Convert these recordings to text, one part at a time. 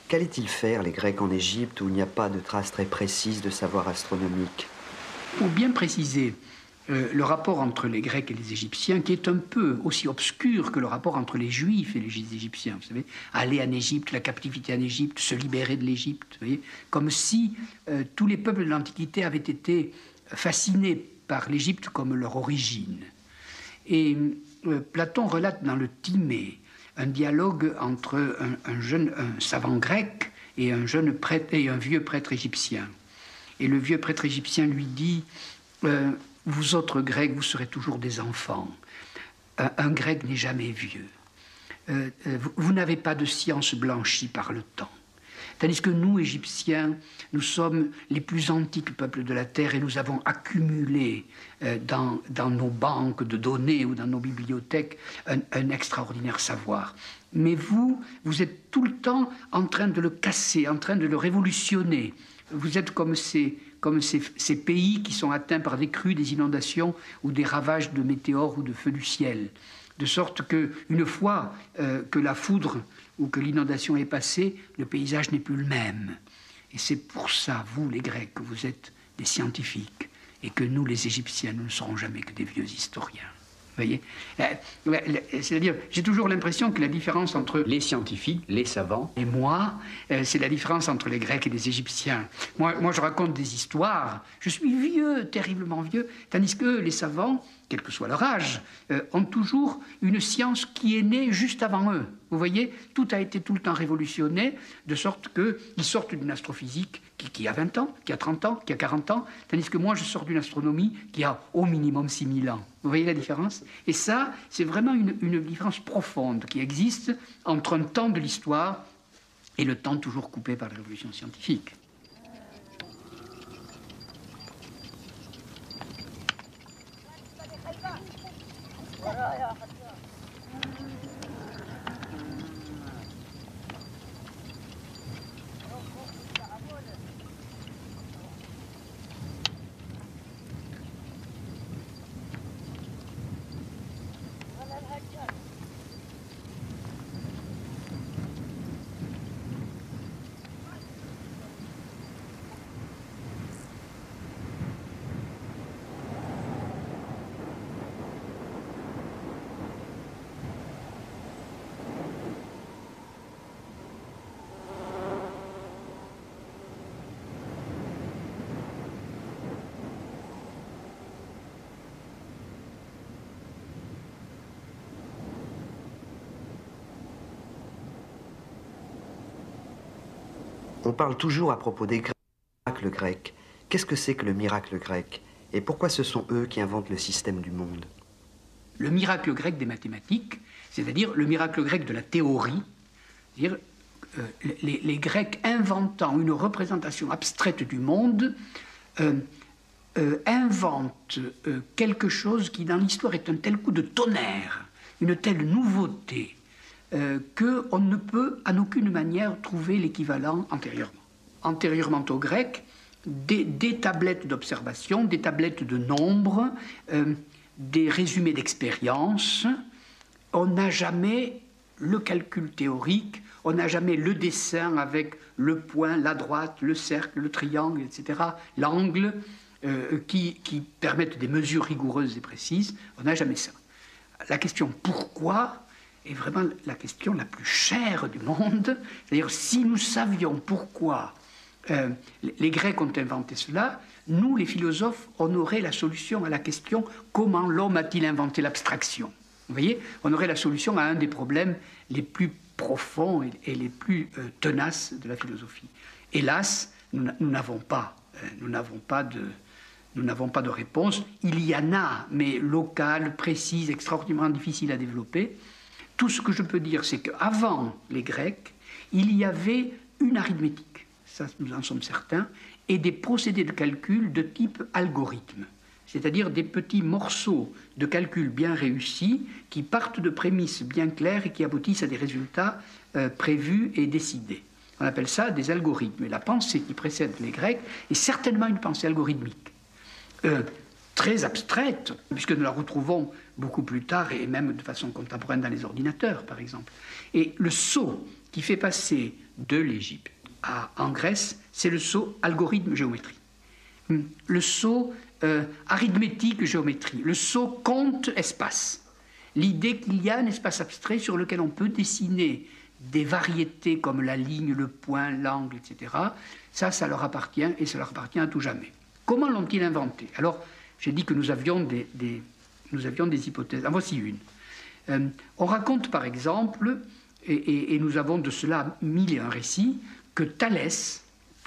Qu'allaient-ils faire, les Grecs, en Égypte, où il n'y a pas de traces très précises de savoir astronomique? Pour bien préciser le rapport entre les Grecs et les Égyptiens, qui est un peu aussi obscur que le rapport entre les Juifs et les Égyptiens, vous savez, aller en Égypte, la captivité en Égypte, se libérer de l'Égypte, vous voyez, comme si tous les peuples de l'Antiquité avaient été fascinés par l'Égypte comme leur origine. Et Platon relate dans le Timée un dialogue entre un savant grec et un jeune prêtre et un vieux prêtre égyptien. Et le vieux prêtre égyptien lui dit vous autres Grecs, vous serez toujours des enfants. Un Grec n'est jamais vieux. Vous n'avez pas de science blanchie par le temps. Tandis que nous, Égyptiens, nous sommes les plus antiques peuples de la Terre et nous avons accumulé dans nos banques de données ou dans nos bibliothèques un extraordinaire savoir. Mais vous êtes tout le temps en train de le casser, en train de le révolutionner. Vous êtes comme ces pays qui sont atteints par des crues, des inondations ou des ravages de météores ou de feux du ciel. De sorte qu'une fois que la foudre ou que l'inondation est passée, le paysage n'est plus le même. Et c'est pour ça, vous les Grecs, que vous êtes des scientifiques et que nous, les Égyptiens, nous ne serons jamais que des vieux historiens. Vous voyez, c'est-à-dire, j'ai toujours l'impression que la différence entre les scientifiques, les savants, et moi, c'est la différence entre les Grecs et les Égyptiens. Moi, je raconte des histoires, je suis vieux, terriblement vieux, tandis que les savants, quel que soit leur âge, ont toujours une science qui est née juste avant eux. Vous voyez, tout a été tout le temps révolutionné, de sorte qu'ils sortent d'une astrophysique qui a 20 ans, qui a 30 ans, qui a 40 ans, tandis que moi, je sors d'une astronomie qui a au minimum 6000 ans. Vous voyez la différence? Et ça, c'est vraiment une différence profonde qui existe entre un temps de l'histoire et le temps toujours coupé par la révolution scientifique. On parle toujours à propos des miracles grecs. Qu'est-ce que c'est que le miracle grec? Et pourquoi ce sont eux qui inventent le système du monde? Le miracle grec des mathématiques, c'est-à-dire le miracle grec de la théorie, c'est-à-dire les Grecs inventant une représentation abstraite du monde, inventent quelque chose qui dans l'histoire est un tel coup de tonnerre, une telle nouveauté, qu'on ne peut en aucune manière trouver l'équivalent antérieurement. Antérieurement aux Grecs, des tablettes d'observation, des tablettes de nombres, des résumés d'expérience. On n'a jamais le calcul théorique, on n'a jamais le dessin avec le point, la droite, le cercle, le triangle, etc., l'angle, qui permettent des mesures rigoureuses et précises. On n'a jamais ça. La question pourquoi est vraiment la question la plus chère du monde. C'est-à-dire, si nous savions pourquoi les Grecs ont inventé cela, nous, les philosophes, on aurait la solution à la question comment l'homme a-t-il inventé l'abstraction? Vous voyez, on aurait la solution à un des problèmes les plus profonds et les plus tenaces de la philosophie. Hélas, nous n'avons pas de réponse. Il y en a, mais locales, précises, extraordinairement difficiles à développer. Tout ce que je peux dire, c'est qu'avant les Grecs, il y avait une arithmétique, ça nous en sommes certains, et des procédés de calcul de type algorithme, c'est-à-dire des petits morceaux de calcul bien réussis qui partent de prémices bien claires et qui aboutissent à des résultats prévus et décidés. On appelle ça des algorithmes. Et la pensée qui précède les Grecs est certainement une pensée algorithmique. Très abstraite, puisque nous la retrouvons beaucoup plus tard et même de façon contemporaine dans les ordinateurs, par exemple. Et le saut qui fait passer de l'Égypte en Grèce, c'est le saut algorithme-géométrie. Le saut arithmétique-géométrie. Le saut compte-espace. L'idée qu'il y a un espace abstrait sur lequel on peut dessiner des variétés comme la ligne, le point, l'angle, etc. Ça leur appartient et ça leur appartient à tout jamais. Comment l'ont-ils inventé? Alors, j'ai dit que nous avions des hypothèses. En voici une. On raconte par exemple, et nous avons de cela 1001 récits, que Thalès,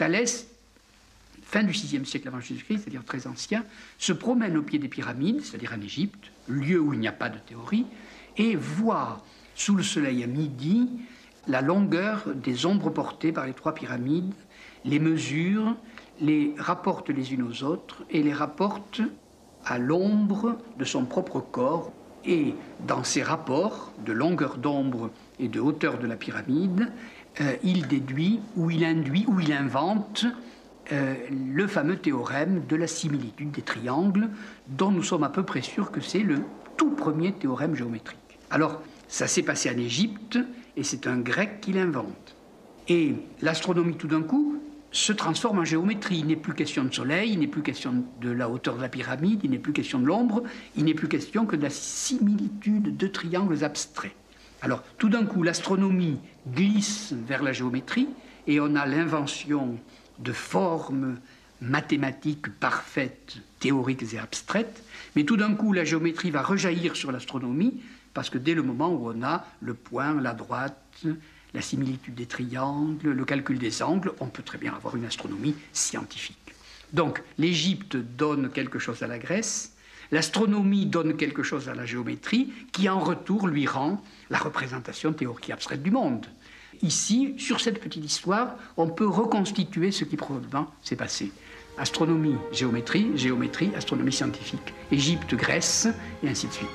fin du VIe siècle avant Jésus-Christ, c'est-à-dire très ancien, se promène au pied des pyramides, c'est-à-dire en Égypte, lieu où il n'y a pas de théorie, et voit sous le soleil à midi la longueur des ombres portées par les 3 pyramides, les mesure, les rapporte les unes aux autres et les rapporte à l'ombre de son propre corps. Et dans ces rapports de longueur d'ombre et de hauteur de la pyramide, il déduit ou il induit ou il invente le fameux théorème de la similitude des triangles, dont nous sommes à peu près sûrs que c'est le tout premier théorème géométrique. Alors, ça s'est passé en Égypte, et c'est un grec qui l'invente. Et l'astronomie, tout d'un coup, se transforme en géométrie. Il n'est plus question de soleil, il n'est plus question de la hauteur de la pyramide, il n'est plus question de l'ombre, il n'est plus question que de la similitude de triangles abstraits. Alors, tout d'un coup, l'astronomie glisse vers la géométrie, et on a l'invention de formes mathématiques parfaites, théoriques et abstraites, mais tout d'un coup, la géométrie va rejaillir sur l'astronomie, parce que dès le moment où on a le point, la droite, la similitude des triangles, le calcul des angles, on peut très bien avoir une astronomie scientifique. Donc, l'Égypte donne quelque chose à la Grèce, l'astronomie donne quelque chose à la géométrie, qui en retour lui rend la représentation théorique et abstraite du monde. Ici, sur cette petite histoire, on peut reconstituer ce qui probablement s'est passé. Astronomie, géométrie, géométrie, astronomie scientifique, Égypte, Grèce, et ainsi de suite.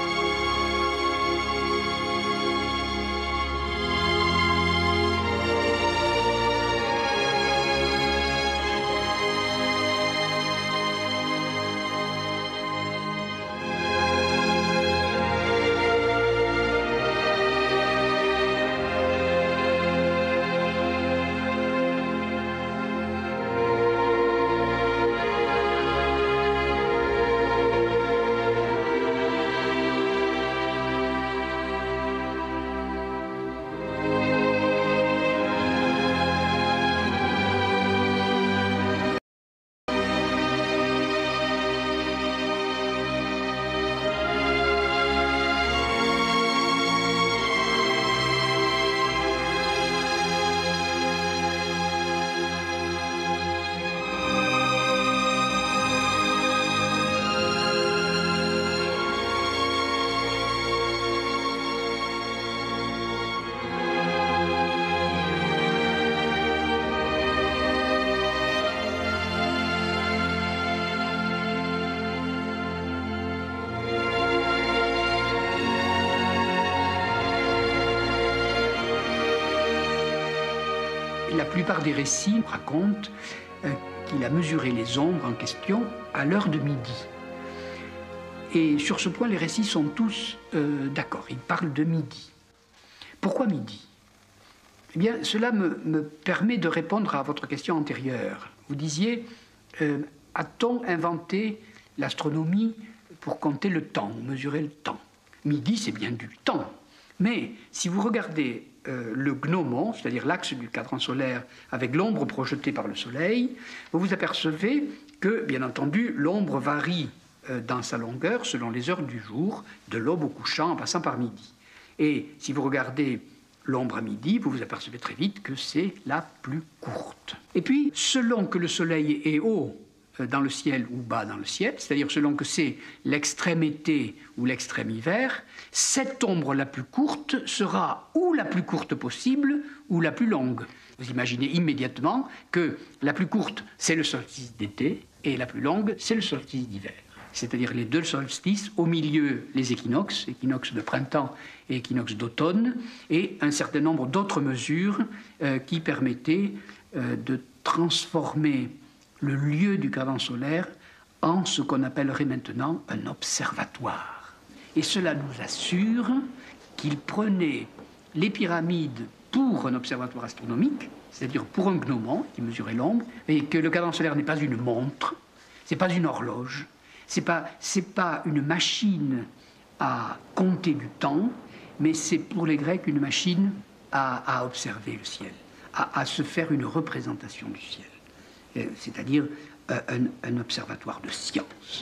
La plupart des récits racontent qu'il a mesuré les ombres en question à l'heure de midi. Et sur ce point, les récits sont tous d'accord. Ils parlent de midi. Pourquoi midi? Eh bien, cela me permet de répondre à votre question antérieure. Vous disiez, a-t-on inventé l'astronomie pour compter le temps, mesurer le temps? Midi, c'est bien du temps. Mais si vous regardez le gnomon, c'est-à-dire l'axe du cadran solaire avec l'ombre projetée par le soleil, vous vous apercevez que, bien entendu, l'ombre varie dans sa longueur selon les heures du jour, de l'aube au couchant en passant par midi. Et si vous regardez l'ombre à midi, vous vous apercevez très vite que c'est la plus courte. Et puis, selon que le soleil est haut dans le ciel ou bas dans le ciel, c'est-à-dire selon que c'est l'extrême été ou l'extrême hiver, cette ombre la plus courte sera ou la plus courte possible ou la plus longue. Vous imaginez immédiatement que la plus courte, c'est le solstice d'été et la plus longue, c'est le solstice d'hiver. C'est-à-dire les deux solstices, au milieu les équinoxes, équinoxe de printemps et équinoxe d'automne, et un certain nombre d'autres mesures qui permettaient de transformer le lieu du cadran solaire en ce qu'on appellerait maintenant un observatoire. Et cela nous assure qu'il prenait les pyramides pour un observatoire astronomique, c'est-à-dire pour un gnomon qui mesurait l'ombre, et que le cadran solaire n'est pas une montre, c'est pas une horloge, c'est pas une machine à compter du temps, mais c'est pour les Grecs une machine à observer le ciel, à se faire une représentation du ciel, c'est-à-dire un observatoire de science.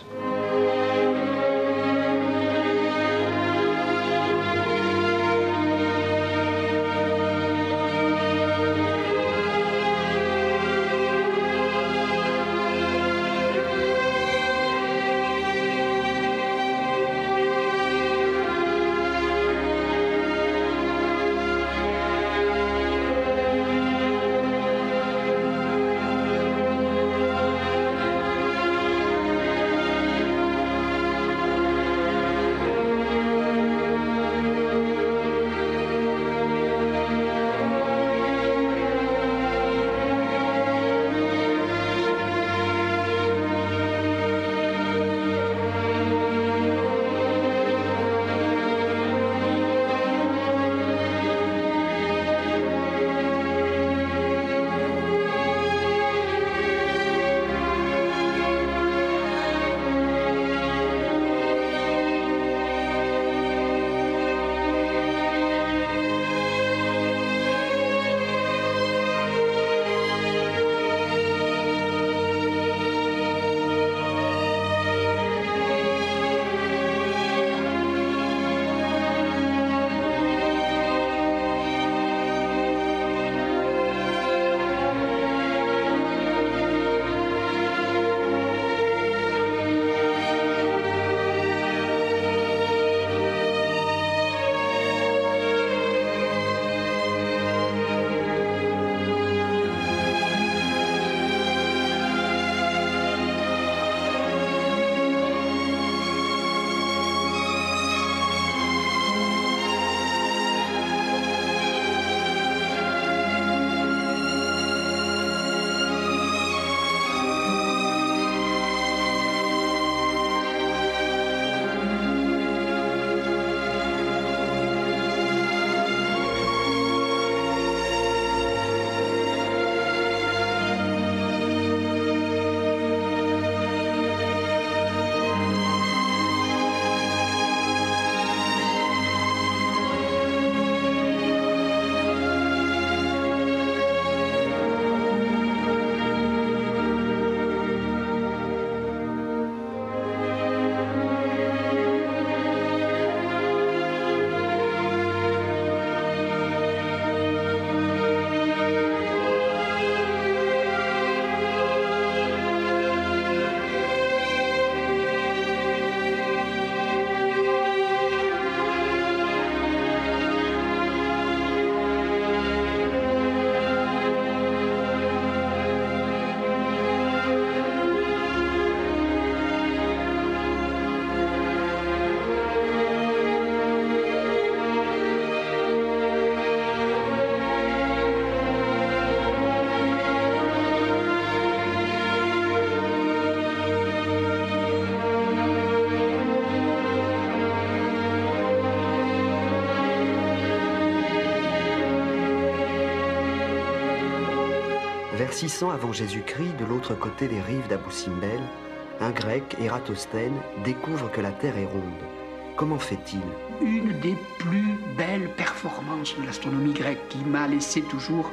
Vers 600 avant Jésus-Christ, de l'autre côté des rives d'Abou Simbel, un Grec, Ératosthène, découvre que la Terre est ronde. Comment fait-il? Une des plus belles performances de l'astronomie grecque qui m'a laissé toujours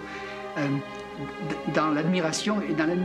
dans l'admiration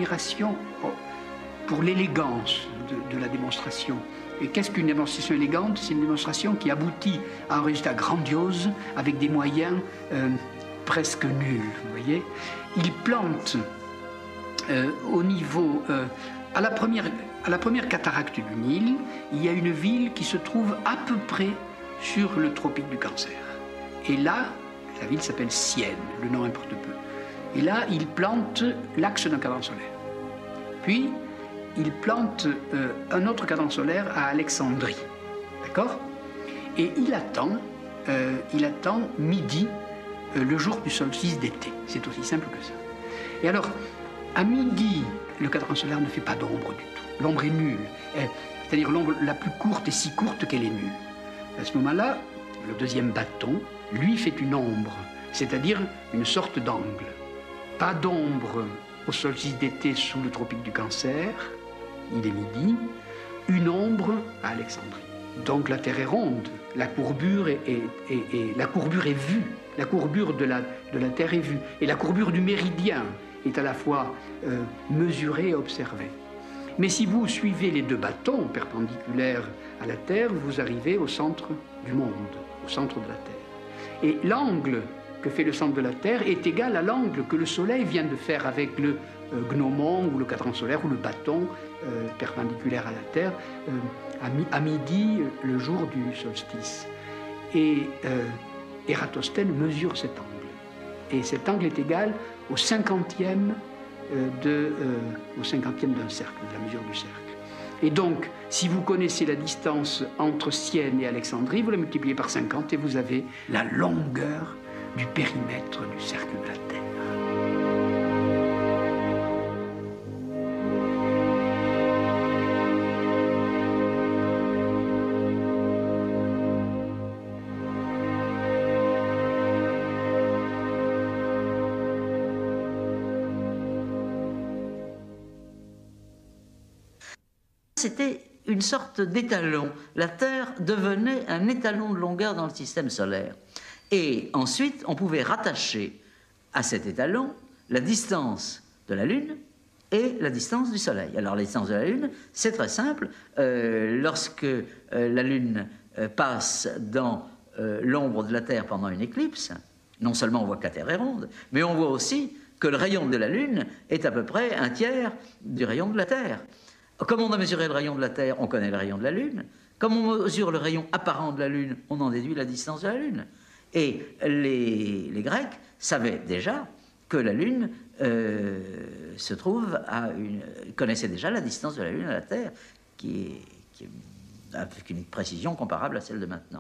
pour l'élégance de la démonstration. Et qu'est-ce qu'une démonstration élégante? C'est une démonstration qui aboutit à un résultat grandiose avec des moyens presque nuls, vous voyez. Il plante au niveau... à la première cataracte du Nil, il y a une ville qui se trouve à peu près sur le tropique du Cancer. Et là, la ville s'appelle Sienne, le nom importe peu. Et là, il plante l'axe d'un cadran solaire. Puis, il plante un autre cadran solaire à Alexandrie. D'accord? Et il attend midi, le jour du solstice d'été. C'est aussi simple que ça. Et alors, à midi, le cadran solaire ne fait pas d'ombre du tout. L'ombre est nulle. C'est-à-dire l'ombre la plus courte est si courte qu'elle est nulle. À ce moment-là, le deuxième bâton, lui, fait une ombre. c'est-à-dire une sorte d'angle. Pas d'ombre au solstice d'été sous le tropique du Cancer, il est midi, une ombre à Alexandrie. Donc la Terre est ronde, la courbure est vue, la courbure de la Terre est vue, et la courbure du méridien est à la fois mesurée et observée. Mais si vous suivez les deux bâtons perpendiculaires à la Terre, vous arrivez au centre du monde, au centre de la Terre. Et l'angle que fait le centre de la Terre est égal à l'angle que le Soleil vient de faire avec le gnomon ou le cadran solaire ou le bâton perpendiculaire à la Terre à midi le jour du solstice. Et Ératosthène mesure cet angle. Et cet angle est égal au 50e d'un cercle, de la mesure du cercle. Et donc, si vous connaissez la distance entre Sienne et Alexandrie, vous la multipliez par 50 et vous avez la longueur du périmètre du cercle de la Terre. C'était une sorte d'étalon. La Terre devenait un étalon de longueur dans le système solaire. Et ensuite, on pouvait rattacher à cet étalon la distance de la Lune et la distance du Soleil. Alors la distance de la Lune, c'est très simple. Lorsque la Lune passe dans l'ombre de la Terre pendant une éclipse, non seulement on voit que la Terre est ronde, mais on voit aussi que le rayon de la Lune est à peu près un tiers du rayon de la Terre. Comme on a mesuré le rayon de la Terre, on connaît le rayon de la Lune. Comme on mesure le rayon apparent de la Lune, on en déduit la distance de la Lune. Et les Grecs savaient déjà que la Lune se trouve connaissaient déjà la distance de la Lune à la Terre, qui est avec une précision comparable à celle de maintenant.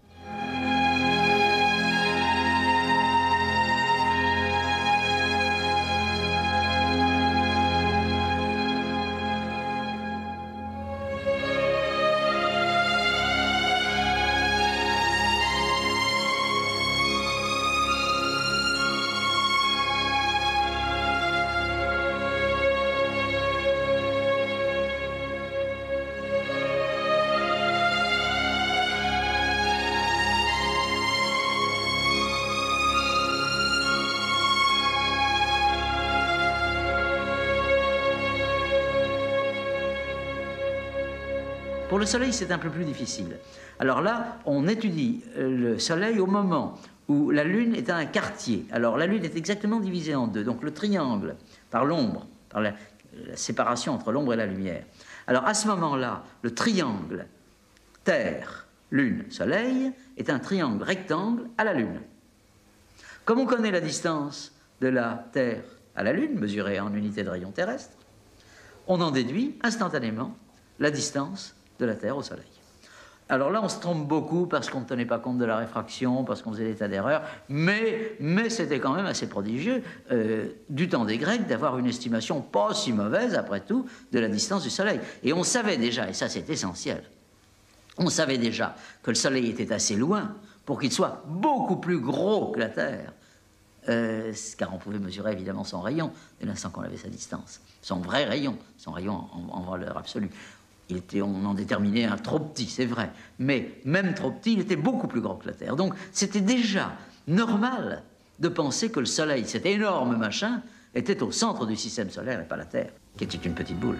Pour le Soleil, c'est un peu plus difficile. Alors là, on étudie le Soleil au moment où la Lune est à un quartier. Alors la Lune est exactement divisée en deux. Donc le triangle, par l'ombre, par la séparation entre l'ombre et la lumière. Alors à ce moment-là, le triangle Terre, Lune, Soleil est un triangle rectangle à la Lune. Comme on connaît la distance de la Terre à la Lune, mesurée en unité de rayon terrestre, on en déduit instantanément la distance de la Terre au Soleil. Alors là, on se trompe beaucoup parce qu'on ne tenait pas compte de la réfraction, parce qu'on faisait des tas d'erreurs, mais c'était quand même assez prodigieux du temps des Grecs d'avoir une estimation pas si mauvaise, après tout, de la distance du Soleil. Et on savait déjà, et ça c'est essentiel, on savait déjà que le Soleil était assez loin pour qu'il soit beaucoup plus gros que la Terre, car on pouvait mesurer évidemment son rayon dès l'instant qu'on avait sa distance, son vrai rayon, son rayon en valeur absolue. On en déterminait un trop petit, c'est vrai, mais même trop petit, il était beaucoup plus grand que la Terre. Donc c'était déjà normal de penser que le Soleil, cet énorme machin, était au centre du système solaire et pas la Terre, qui était une petite boule.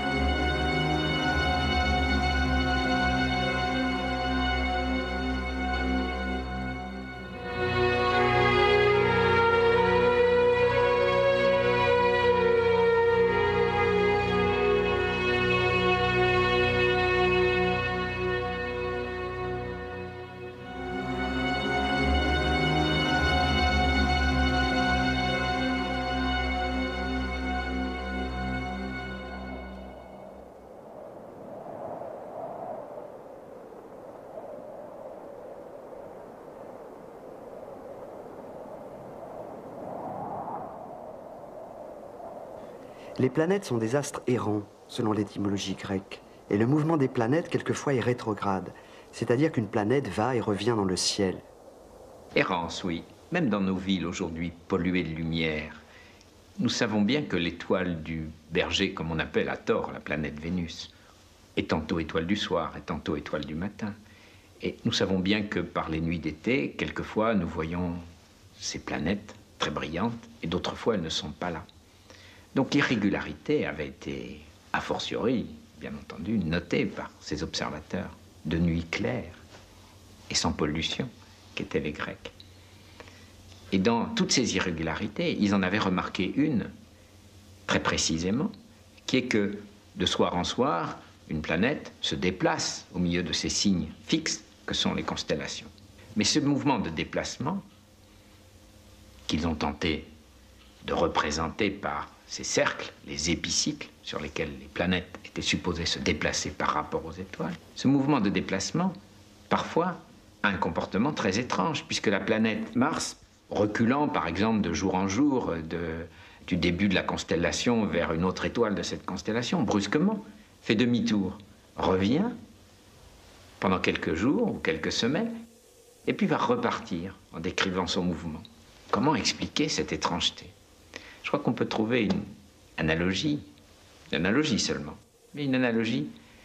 Les planètes sont des astres errants, selon l'étymologie grecque, et le mouvement des planètes, quelquefois, est rétrograde, c'est-à-dire qu'une planète va et revient dans le ciel. Errance, oui. même dans nos villes aujourd'hui polluées de lumière, nous savons bien que l'étoile du berger, comme on appelle à tort la planète Vénus, est tantôt étoile du soir et tantôt étoile du matin. Et nous savons bien que par les nuits d'été, quelquefois, nous voyons ces planètes très brillantes, et d'autres fois, elles ne sont pas là. Donc l'irrégularité avait été, a fortiori, bien entendu, notée par ces observateurs de nuit claire et sans pollution qu'étaient les Grecs. Et dans toutes ces irrégularités, ils en avaient remarqué une, très précisément, qui est que de soir en soir, une planète se déplace au milieu de ces signes fixes que sont les constellations. Mais ce mouvement de déplacement, qu'ils ont tenté de représenter par ces cercles, les épicycles, sur lesquels les planètes étaient supposées se déplacer par rapport aux étoiles, ce mouvement de déplacement, parfois, a un comportement très étrange, puisque la planète Mars, reculant par exemple de jour en jour du début de la constellation vers une autre étoile de cette constellation, brusquement, fait demi-tour, revient pendant quelques jours ou quelques semaines, et puis va repartir en décrivant son mouvement. Comment expliquer cette étrangeté? Je crois qu'on peut trouver une analogie seulement, mais une analogie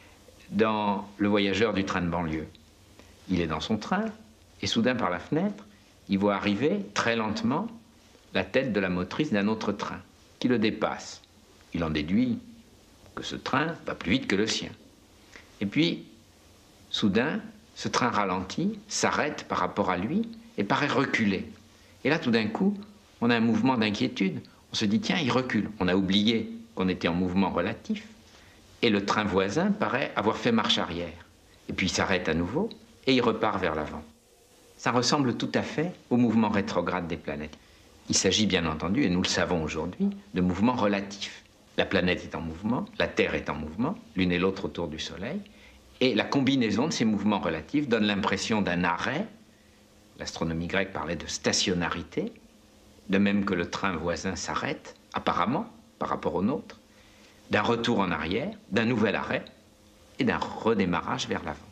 dans le voyageur du train de banlieue. Il est dans son train, et soudain par la fenêtre, il voit arriver très lentement la tête de la motrice d'un autre train qui le dépasse. Il en déduit que ce train va plus vite que le sien. Et puis, soudain, ce train ralentit, s'arrête par rapport à lui et paraît reculer. Et là, tout d'un coup, on a un mouvement d'inquiétude. On se dit, tiens, il recule. On a oublié qu'on était en mouvement relatif. Et le train voisin paraît avoir fait marche arrière. Et puis il s'arrête à nouveau et il repart vers l'avant. Ça ressemble tout à fait au mouvement rétrograde des planètes. Il s'agit bien entendu, et nous le savons aujourd'hui, de mouvements relatifs. La planète est en mouvement, la Terre est en mouvement, l'une et l'autre autour du Soleil, et la combinaison de ces mouvements relatifs donne l'impression d'un arrêt. L'astronomie grecque parlait de stationnarité, de même que le train voisin s'arrête, apparemment, par rapport au nôtre, d'un retour en arrière, d'un nouvel arrêt et d'un redémarrage vers l'avant.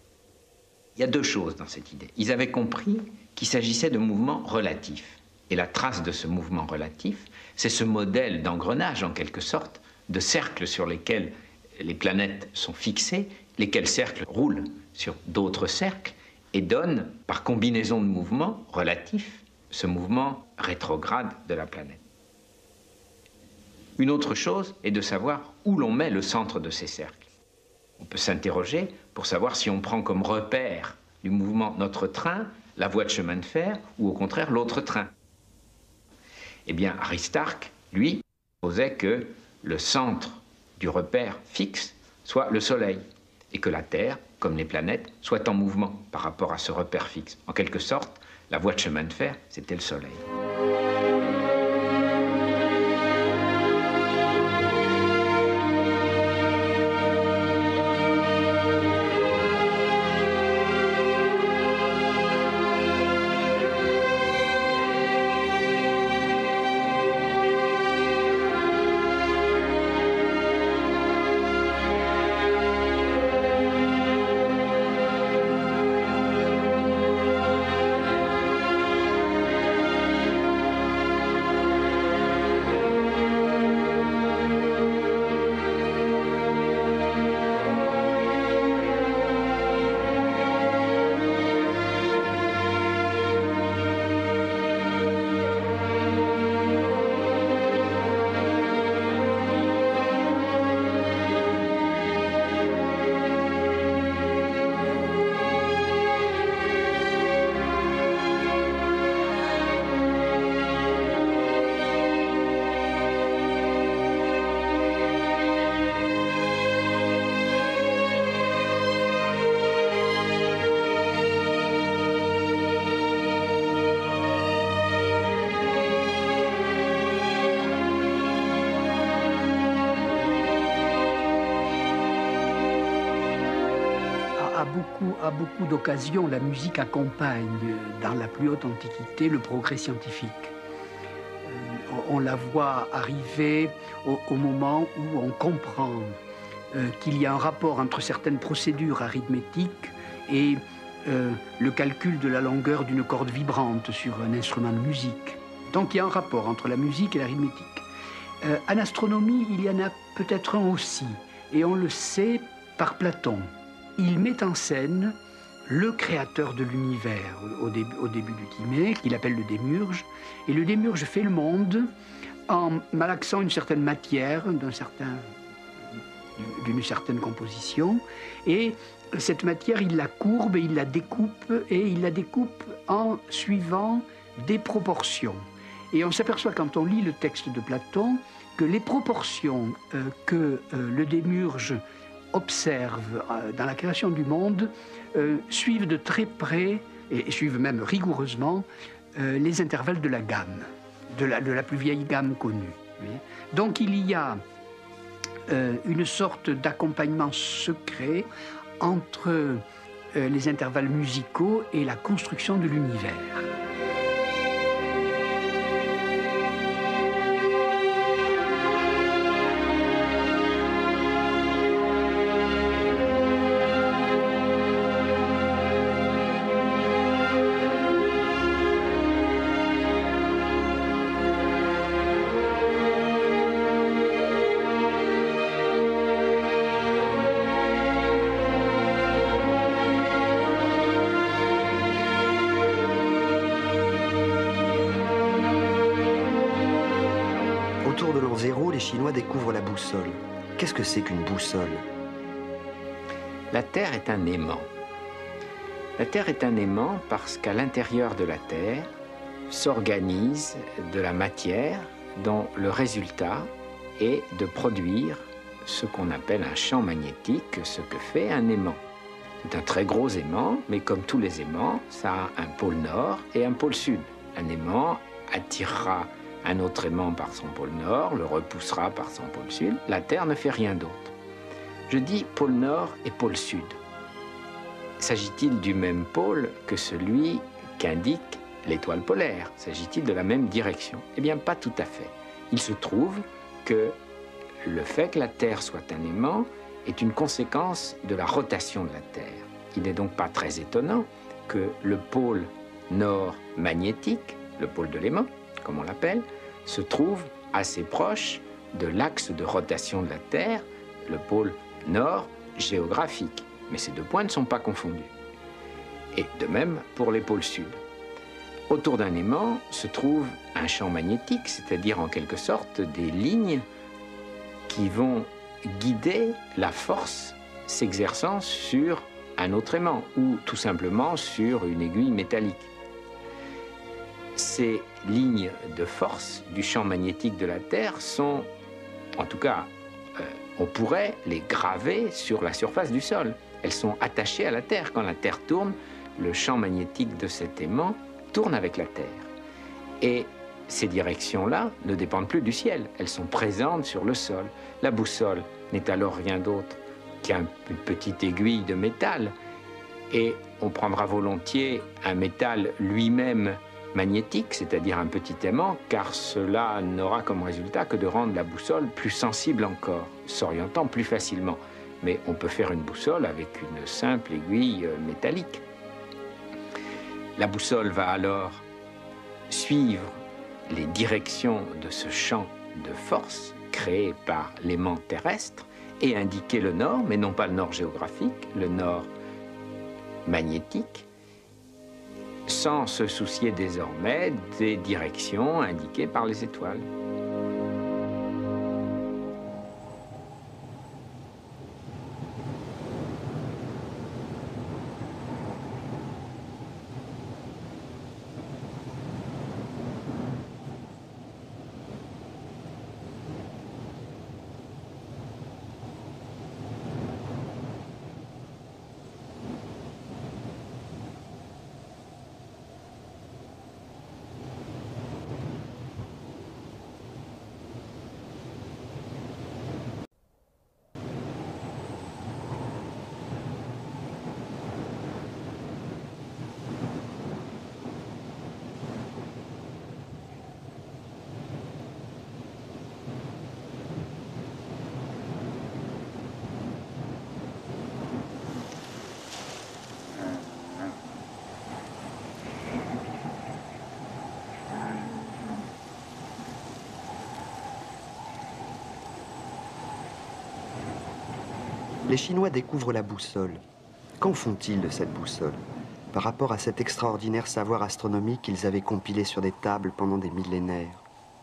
Il y a deux choses dans cette idée. Ils avaient compris qu'il s'agissait de mouvements relatifs. Et la trace de ce mouvement relatif, c'est ce modèle d'engrenage, en quelque sorte, de cercles sur lesquels les planètes sont fixées, lesquels cercles roulent sur d'autres cercles et donnent, par combinaison de mouvements relatifs, ce mouvement rétrograde de la planète. Une autre chose est de savoir où l'on met le centre de ces cercles. On peut s'interroger pour savoir si on prend comme repère du mouvement notre train, la voie de chemin de fer, ou au contraire l'autre train. Eh bien, Aristarque, lui, proposait que le centre du repère fixe soit le Soleil, et que la Terre, comme les planètes, soit en mouvement par rapport à ce repère fixe. En quelque sorte, la voie de chemin de fer, c'était le Soleil. À beaucoup d'occasions, la musique accompagne, dans la plus haute antiquité, le progrès scientifique. On la voit arriver au moment où on comprend qu'il y a un rapport entre certaines procédures arithmétiques et le calcul de la longueur d'une corde vibrante sur un instrument de musique. Donc il y a un rapport entre la musique et l'arithmétique. En astronomie, il y en a peut-être un aussi, et on le sait par Platon. Il met en scène le créateur de l'univers au début du Timée, qu'il appelle le démiurge, et le démiurge fait le monde en malaxant une certaine matière, d'une certaine composition, et cette matière, il la courbe et il la découpe en suivant des proportions. Et on s'aperçoit quand on lit le texte de Platon que les proportions que le démiurge observe dans la création du monde suivent de très près, et suivent même rigoureusement, les intervalles de la gamme, de la plus vieille gamme connue. Donc il y a une sorte d'accompagnement secret entre les intervalles musicaux et la construction de l'univers. Autour de l'an 0, les Chinois découvrent la boussole. Qu'est-ce que c'est qu'une boussole? La Terre est un aimant. La Terre est un aimant parce qu'à l'intérieur de la Terre s'organise de la matière dont le résultat est de produire ce qu'on appelle un champ magnétique, ce que fait un aimant. C'est un très gros aimant, mais comme tous les aimants, ça a un pôle nord et un pôle sud. Un aimant attirera un autre aimant par son pôle nord, le repoussera par son pôle sud. La Terre ne fait rien d'autre. Je dis pôle nord et pôle sud. S'agit-il du même pôle que celui qu'indique l'étoile polaire? S'agit-il de la même direction? Eh bien, pas tout à fait. Il se trouve que le fait que la Terre soit un aimant est une conséquence de la rotation de la Terre. Il n'est donc pas très étonnant que le pôle nord magnétique, le pôle de l'aimant, comme on l'appelle, se trouve assez proche de l'axe de rotation de la Terre, le pôle nord géographique. Mais ces deux points ne sont pas confondus. Et de même pour les pôles sud. Autour d'un aimant se trouve un champ magnétique, c'est-à-dire en quelque sorte des lignes qui vont guider la force s'exerçant sur un autre aimant ou tout simplement sur une aiguille métallique. Ces lignes de force du champ magnétique de la Terre sont, en tout cas, on pourrait les graver sur la surface du sol. Elles sont attachées à la Terre. Quand la Terre tourne, le champ magnétique de cet aimant tourne avec la Terre. Et ces directions-là ne dépendent plus du ciel. Elles sont présentes sur le sol. La boussole n'est alors rien d'autre qu'une petite aiguille de métal. Et on prendra volontiers un métal lui-même magnétique, c'est-à-dire un petit aimant, car cela n'aura comme résultat que de rendre la boussole plus sensible encore, s'orientant plus facilement. Mais on peut faire une boussole avec une simple aiguille métallique. La boussole va alors suivre les directions de ce champ de force créé par l'aimant terrestre et indiquer le nord, mais non pas le nord géographique, le nord magnétique, sans se soucier désormais des directions indiquées par les étoiles. Les Chinois découvrent la boussole. Qu'en font-ils de cette boussole par rapport à cet extraordinaire savoir astronomique qu'ils avaient compilé sur des tables pendant des millénaires?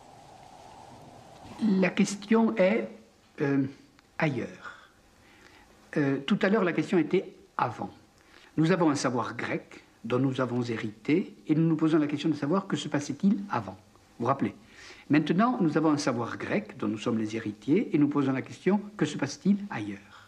La question est ailleurs. Tout à l'heure, la question était avant. Nous avons un savoir grec dont nous avons hérité et nous nous posons la question de savoir que se passait-il avant. Vous vous rappelez? Maintenant, nous avons un savoir grec dont nous sommes les héritiers et nous posons la question que se passe-t-il ailleurs?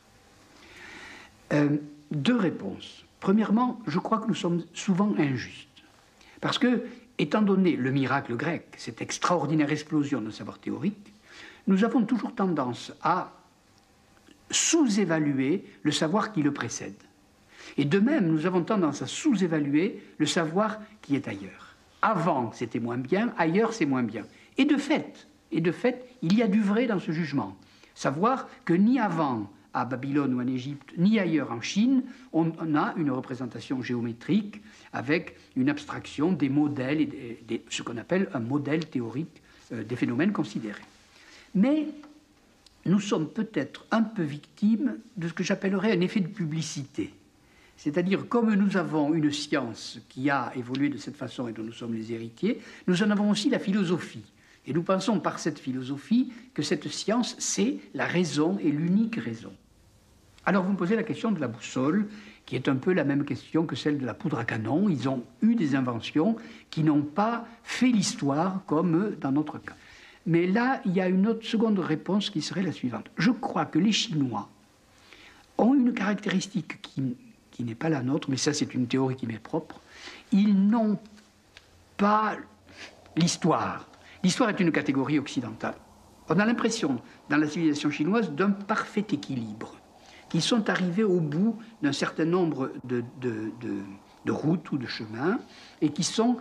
Deux réponses. Premièrement, je crois que nous sommes souvent injustes. Parce que, étant donné le miracle grec, cette extraordinaire explosion de savoir théorique, nous avons toujours tendance à sous-évaluer le savoir qui le précède. Et de même, nous avons tendance à sous-évaluer le savoir qui est ailleurs. Avant, c'était moins bien, ailleurs, c'est moins bien. Et de fait, il y a du vrai dans ce jugement. Savoir que ni avant, à Babylone ou en Égypte, ni ailleurs en Chine, on a une représentation géométrique avec une abstraction des modèles, et ce qu'on appelle un modèle théorique des phénomènes considérés. Mais nous sommes peut-être un peu victimes de ce que j'appellerais un effet de publicité. C'est-à-dire, comme nous avons une science qui a évolué de cette façon et dont nous sommes les héritiers, nous en avons aussi la philosophie. Et nous pensons par cette philosophie que cette science, c'est la raison et l'unique raison. Alors vous me posez la question de la boussole, qui est un peu la même question que celle de la poudre à canon. Ils ont eu des inventions qui n'ont pas fait l'histoire comme dans notre cas. Mais là, il y a une autre seconde réponse qui serait la suivante. Je crois que les Chinois ont une caractéristique qui n'est pas la nôtre, mais ça c'est une théorie qui m'est propre. Ils n'ont pas l'histoire. L'histoire est une catégorie occidentale. On a l'impression, dans la civilisation chinoise, d'un parfait équilibre. Ils sont arrivés au bout d'un certain nombre de routes ou de chemins et qui sont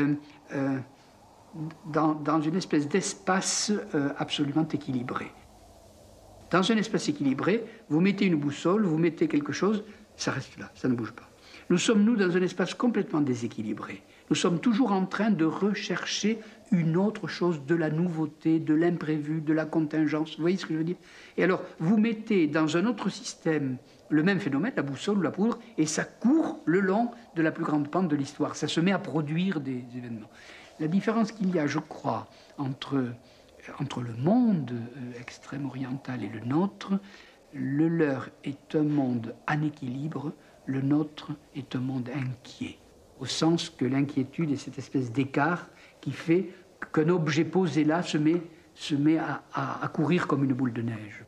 dans une espèce d'espace absolument équilibré. Dans un espace équilibré, vous mettez une boussole, vous mettez quelque chose, ça reste là, ça ne bouge pas. Nous sommes, nous, dans un espace complètement déséquilibré. Nous sommes toujours en train de rechercher une autre chose, de la nouveauté, de l'imprévu, de la contingence. Vous voyez ce que je veux dire? Et alors, vous mettez dans un autre système le même phénomène, la boussole ou la poudre, et ça court le long de la plus grande pente de l'histoire. Ça se met à produire des événements. La différence qu'il y a, je crois, entre le monde extrême-oriental et le nôtre, le leur est un monde en équilibre, le nôtre est un monde inquiet. Au sens que l'inquiétude est cette espèce d'écart qui fait qu'un objet posé là se met à courir comme une boule de neige.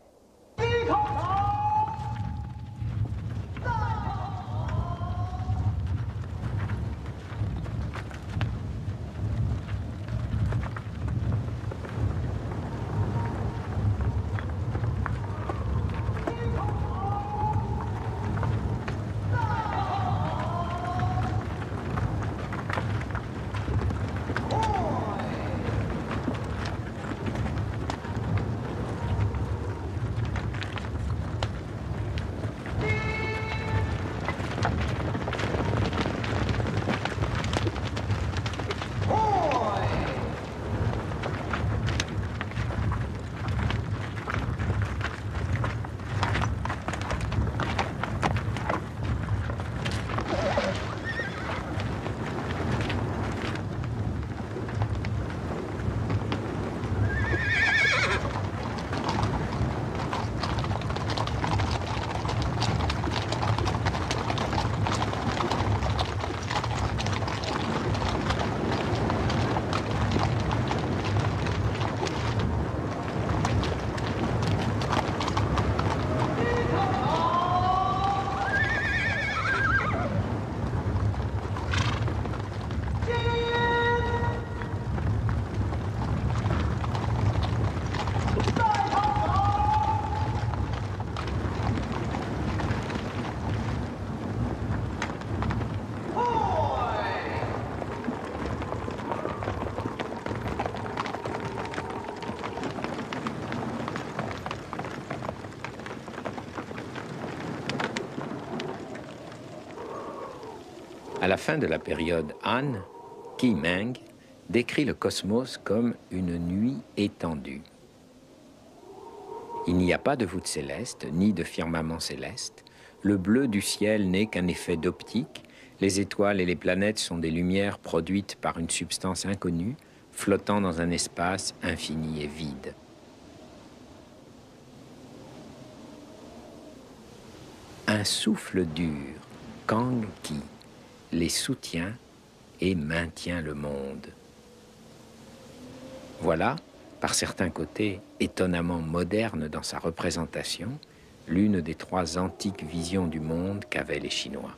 À la fin de la période Han, Qi Meng décrit le cosmos comme une nuit étendue. Il n'y a pas de voûte céleste, ni de firmament céleste. Le bleu du ciel n'est qu'un effet d'optique. Les étoiles et les planètes sont des lumières produites par une substance inconnue, flottant dans un espace infini et vide. Un souffle dur, Kang Ki, les soutient et maintient le monde. Voilà, par certains côtés étonnamment moderne dans sa représentation, l'une des 3 antiques visions du monde qu'avaient les Chinois.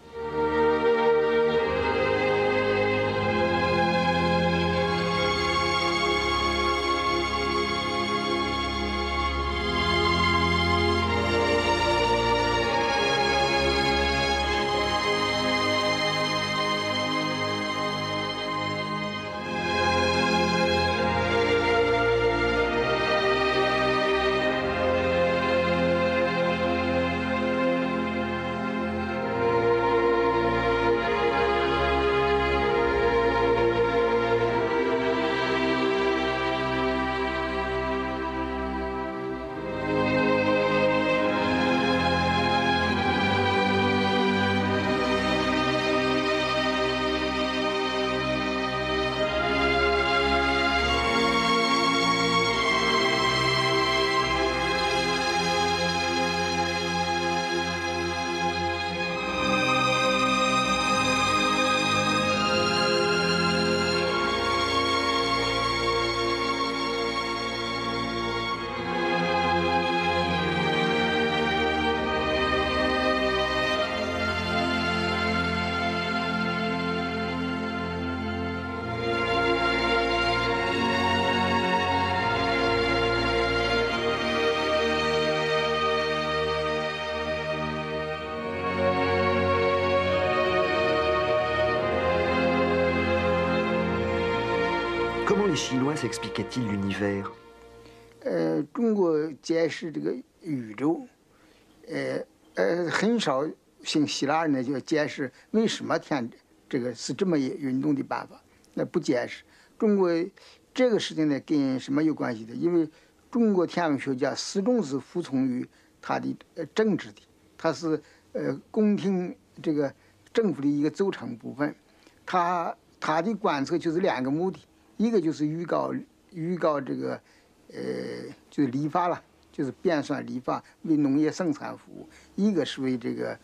Comment les Chinois s'expliquaient-ils l'univers? 中国解释这个宇宙，很少像希腊人呢就解释为什么天这个是这么运动的办法，那不解释。中国这个事情呢跟什么有关系的？因为中国天文学家始终是服从于他的政治的，他是宫廷这个政府的一个组成部分，他的观测就是2个目的，一个就是预告这个就是历法了，就是编算历法为农业生产服务；一个是为这个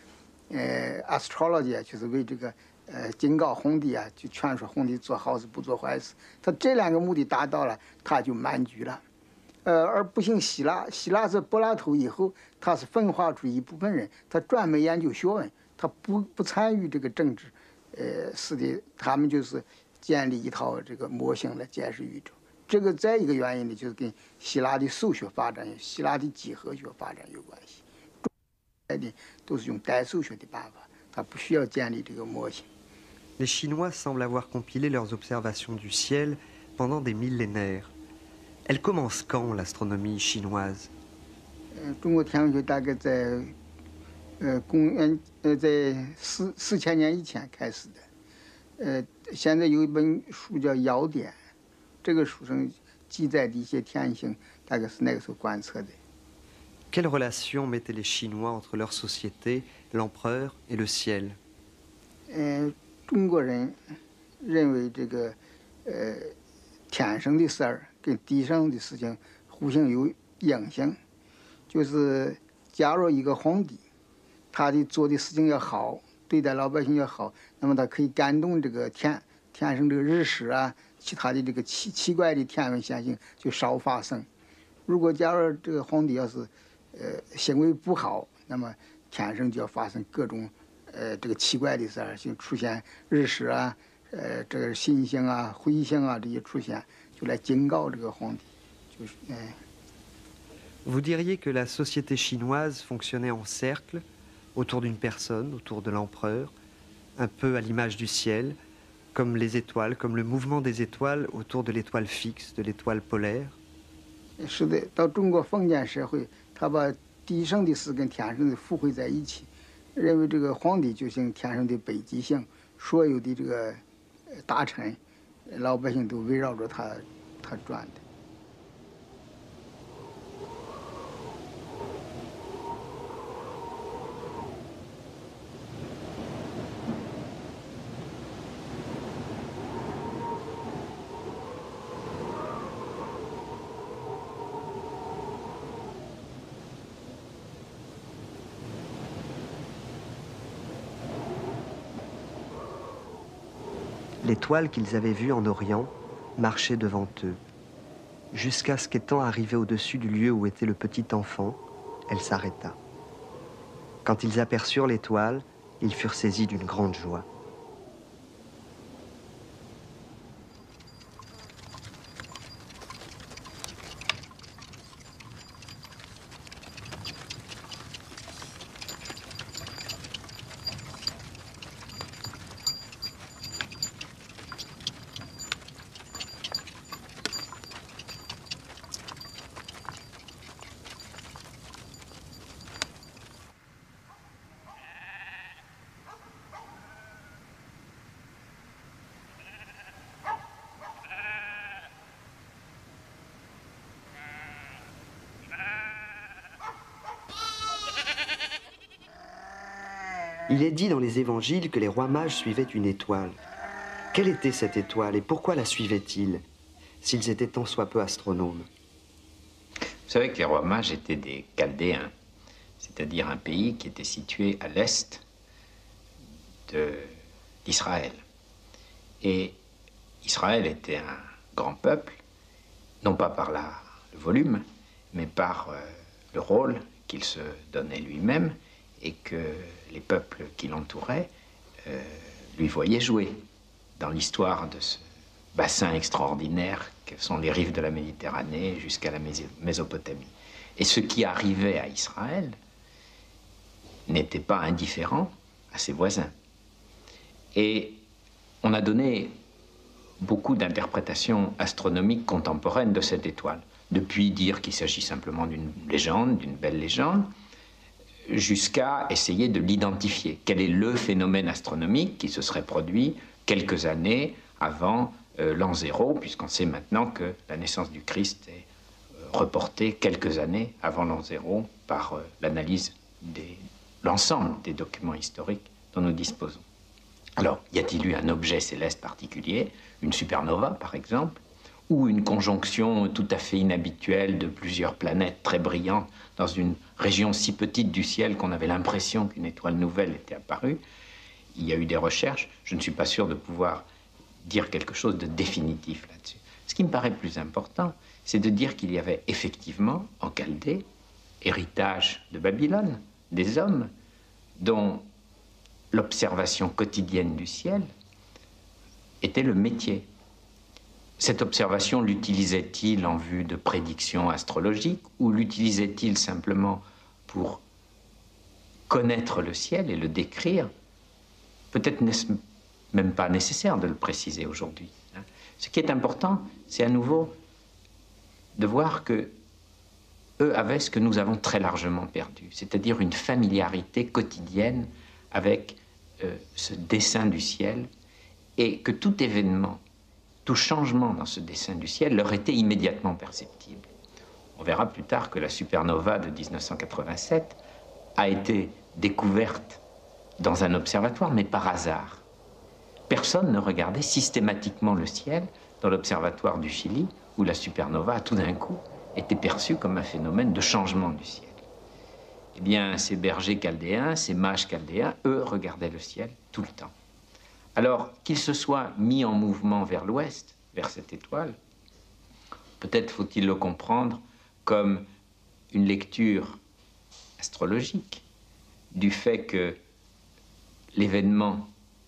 astrology， 就是为这个警告皇帝啊，就劝说皇帝做好事不做坏事。他这2个目的达到了，他就满局了。而不像希腊是柏拉图以后，他是分化出一部分人，他专门研究学问，他不参与这个政治，是的，他们就是建立一套这个模型来解释宇宙。这个再一个原因呢，就是跟希腊的数学发展、希腊的几何学发展有关系。都是用代数学的办法，它不需要建立这个模型。 Les Chinois semblent avoir compilé leurs observations du ciel pendant des millénaires. Elle commence quand, l'astronomie chinoise? 中国天文学大概在公元在4000年以前开始的。现在有一本书叫《尧典》，这个书上记载的一些天星，大概是那个时候观测的。 Quelle relation mettaient les Chinois entre leur société, l'empereur et le ciel? 中国人认为这个天上的事儿跟地上的事情互相有影响，就是假如一个皇帝，他做的事情要好，对待老百姓要好，那么他可以感动这个天上这个日食啊，其他的这个奇怪的天文现象就少发生。如果假如这个皇帝要是行为不好，那么天上就要发生各种这个奇怪的事儿，就出现日食啊，这个星星啊、彗星啊这些出现，就来警告这个皇帝，就是 Vous diriez que la société chinoise fonctionnait en cercle, autour d'une personne, autour de l'empereur, un peu à l'image du ciel, comme les étoiles, comme le mouvement des étoiles autour de l'étoile fixe, de l'étoile polaire? 是的，到中国封建社会，他把地上的事跟天上的附会在一起，认为这个皇帝就像天上的北极星，所有的这个大臣、老百姓都围绕着他转的。 l'étoile qu'ils avaient vue en Orient marchait devant eux. Jusqu'à ce qu'étant arrivée au-dessus du lieu où était le petit enfant, elle s'arrêta. Quand ils aperçurent l'étoile, ils furent saisis d'une grande joie. Il est dit dans les évangiles que les rois mages suivaient une étoile. Quelle était cette étoile et pourquoi la suivaient-ils, s'ils étaient tant soit peu astronomes? Vous savez que les rois mages étaient des Chaldéens, c'est-à-dire un pays qui était situé à l'est d'Israël. Et Israël était un grand peuple, non pas par le volume, mais par le rôle qu'il se donnait lui-même et que les peuples qui l'entouraient lui voyaient jouer dans l'histoire de ce bassin extraordinaire que sont les rives de la Méditerranée jusqu'à la Mésopotamie. Et ce qui arrivait à Israël n'était pas indifférent à ses voisins. Et on a donné beaucoup d'interprétations astronomiques contemporaines de cette étoile, depuis dire qu'il s'agit simplement d'une légende, d'une belle légende, jusqu'à essayer de l'identifier. Quel est le phénomène astronomique qui se serait produit quelques années avant l'an 0, puisqu'on sait maintenant que la naissance du Christ est reportée quelques années avant l'an 0 par l'analyse de l'ensemble des documents historiques dont nous disposons. Alors, y a-t-il eu un objet céleste particulier, une supernova par exemple, ou une conjonction tout à fait inhabituelle de plusieurs planètes très brillantes dans une région si petite du ciel qu'on avait l'impression qu'une étoile nouvelle était apparue? Il y a eu des recherches, je ne suis pas sûr de pouvoir dire quelque chose de définitif là-dessus. Ce qui me paraît plus important, c'est de dire qu'il y avait effectivement en Chaldée, héritage de Babylone, des hommes dont l'observation quotidienne du ciel était le métier. Cette observation, l'utilisait-il en vue de prédictions astrologiques ou l'utilisait-il simplement pour connaître le ciel et le décrire? Peut-être n'est-ce même pas nécessaire de le préciser aujourd'hui. Ce qui est important, c'est à nouveau de voir que eux avaient ce que nous avons très largement perdu, c'est-à-dire une familiarité quotidienne avec ce dessin du ciel, et que tout événement, tout changement dans ce dessin du ciel leur était immédiatement perceptible. On verra plus tard que la supernova de 1987 a été découverte dans un observatoire, mais par hasard. Personne ne regardait systématiquement le ciel dans l'observatoire du Chili, où la supernova, tout d'un coup, était perçue comme un phénomène de changement du ciel. Eh bien, ces bergers chaldéens, ces mages chaldéens, eux, regardaient le ciel tout le temps. Alors, qu'ils se soient mis en mouvement vers l'ouest, vers cette étoile, peut-être faut-il le comprendre comme une lecture astrologique du fait que l'événement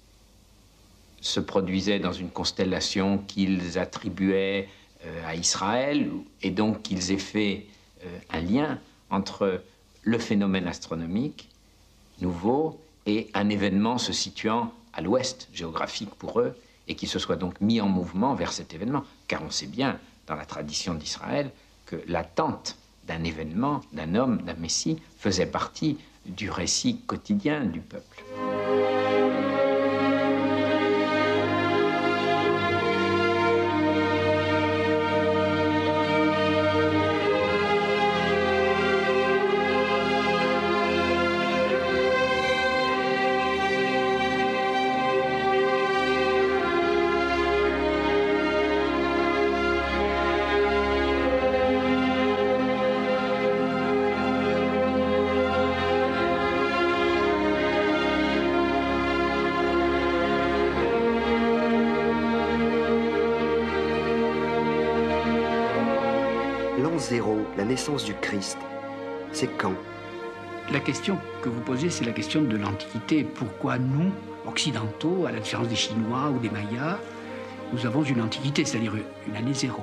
se produisait dans une constellation qu'ils attribuaient à Israël, et donc qu'ils aient fait un lien entre le phénomène astronomique nouveau et un événement se situant à l'ouest géographique pour eux, et qui se soit donc mis en mouvement vers cet événement. Car on sait bien, dans la tradition d'Israël, que l'attente d'un événement, d'un homme, d'un Messie, faisait partie du récit quotidien du peuple. zéro, la naissance du Christ, c'est quand? La question que vous posez, c'est la question de l'Antiquité. Pourquoi nous, occidentaux, à la différence des Chinois ou des Mayas, nous avons une Antiquité, c'est-à-dire une année zéro?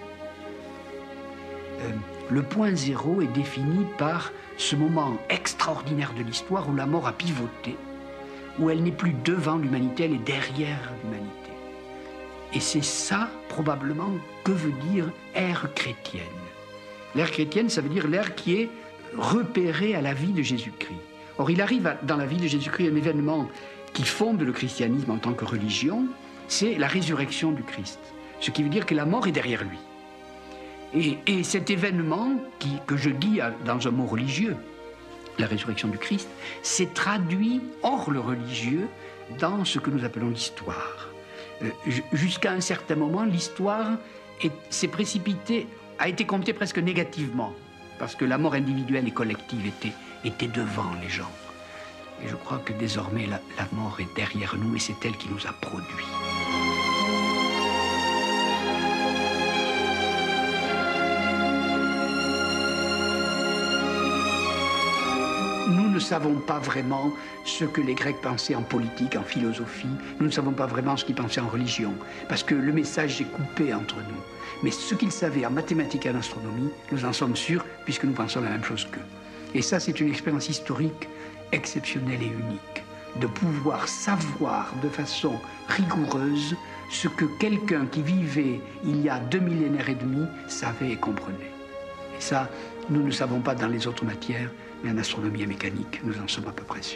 Le point zéro est défini par ce moment extraordinaire de l'histoire où la mort a pivoté, où elle n'est plus devant l'humanité, elle est derrière l'humanité. Et c'est ça, probablement, que veut dire ère chrétienne. L'ère chrétienne, ça veut dire l'ère qui est repérée à la vie de Jésus-Christ. Or, il arrive dans la vie de Jésus-Christ un événement qui fonde le christianisme en tant que religion, c'est la résurrection du Christ. Ce qui veut dire que la mort est derrière lui. Et cet événement, que je dis dans un mot religieux, la résurrection du Christ, s'est traduit hors le religieux dans ce que nous appelons l'histoire. Jusqu'à un certain moment, l'histoire s'est précipitée, a été comptée presque négativement, parce que la mort individuelle et collective était devant les gens. Et je crois que désormais, la mort est derrière nous et c'est elle qui nous a produits. Nous ne savons pas vraiment ce que les Grecs pensaient en politique, en philosophie. Nous ne savons pas vraiment ce qu'ils pensaient en religion, parce que le message est coupé entre nous. Mais ce qu'ils savaient en mathématiques et en astronomie, nous en sommes sûrs, puisque nous pensons la même chose qu'eux. Et ça, c'est une expérience historique exceptionnelle et unique, de pouvoir savoir de façon rigoureuse ce que quelqu'un qui vivait il y a 2 millénaires et demi savait et comprenait. Et ça, nous ne savons pas dans les autres matières, mais en astronomie et mécanique, nous en sommes à peu près sûrs.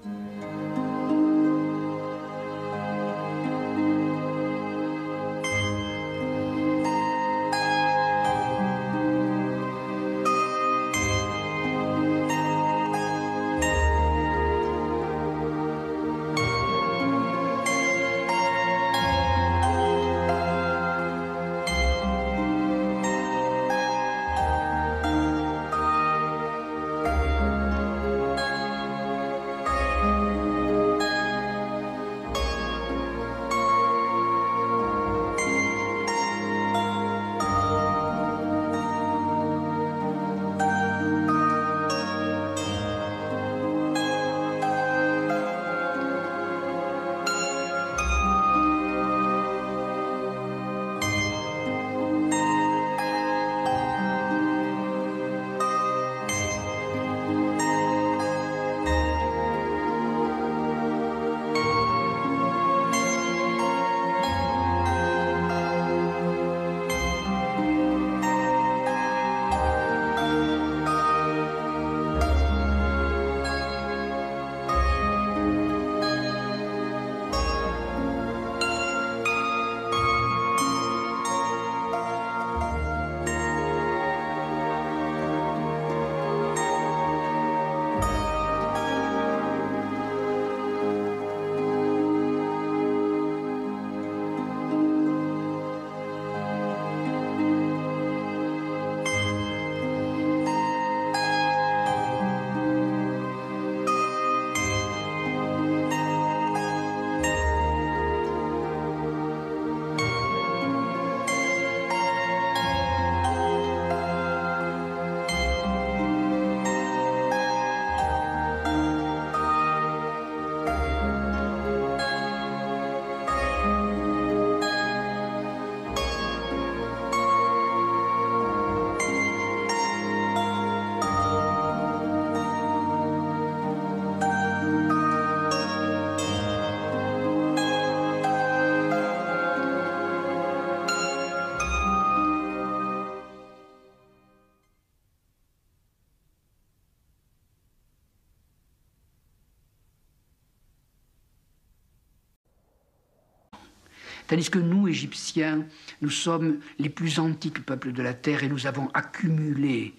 Tandis que nous, Égyptiens, nous sommes les plus antiques peuples de la Terre et nous avons accumulé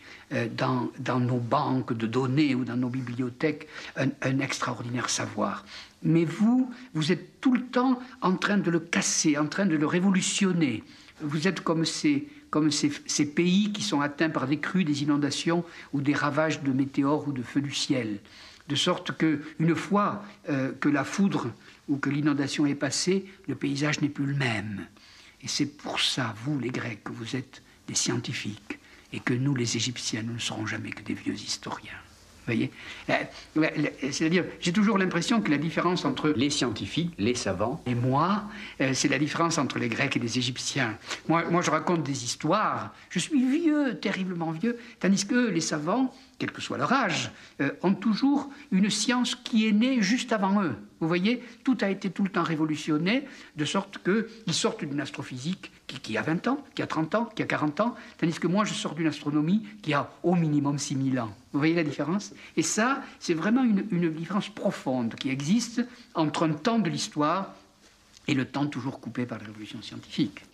dans nos banques de données ou dans nos bibliothèques un extraordinaire savoir. Mais vous êtes tout le temps en train de le casser, en train de le révolutionner. Vous êtes comme ces pays qui sont atteints par des crues, des inondations ou des ravages de météores ou de feux du ciel. De sorte qu'une fois que la foudre ou que l'inondation est passée, le paysage n'est plus le même. Et c'est pour ça, vous les Grecs, que vous êtes des scientifiques et que nous, les Égyptiens, nous ne serons jamais que des vieux historiens. Vous voyez, c'est-à-dire, j'ai toujours l'impression que la différence entre les scientifiques, les savants, et moi, c'est la différence entre les Grecs et les Égyptiens. Moi, je raconte des histoires, je suis vieux, terriblement vieux, tandis que les savants, quel que soit leur âge, ont toujours une science qui est née juste avant eux. Vous voyez, tout a été tout le temps révolutionné, de sorte qu'ils sortent d'une astrophysique qui a 20 ans, qui a 30 ans, qui a 40 ans, tandis que moi, je sors d'une astronomie qui a au minimum 6000 ans. Vous voyez la différence? Et ça, c'est vraiment une différence profonde qui existe entre un temps de l'histoire et le temps toujours coupé par la révolution scientifique.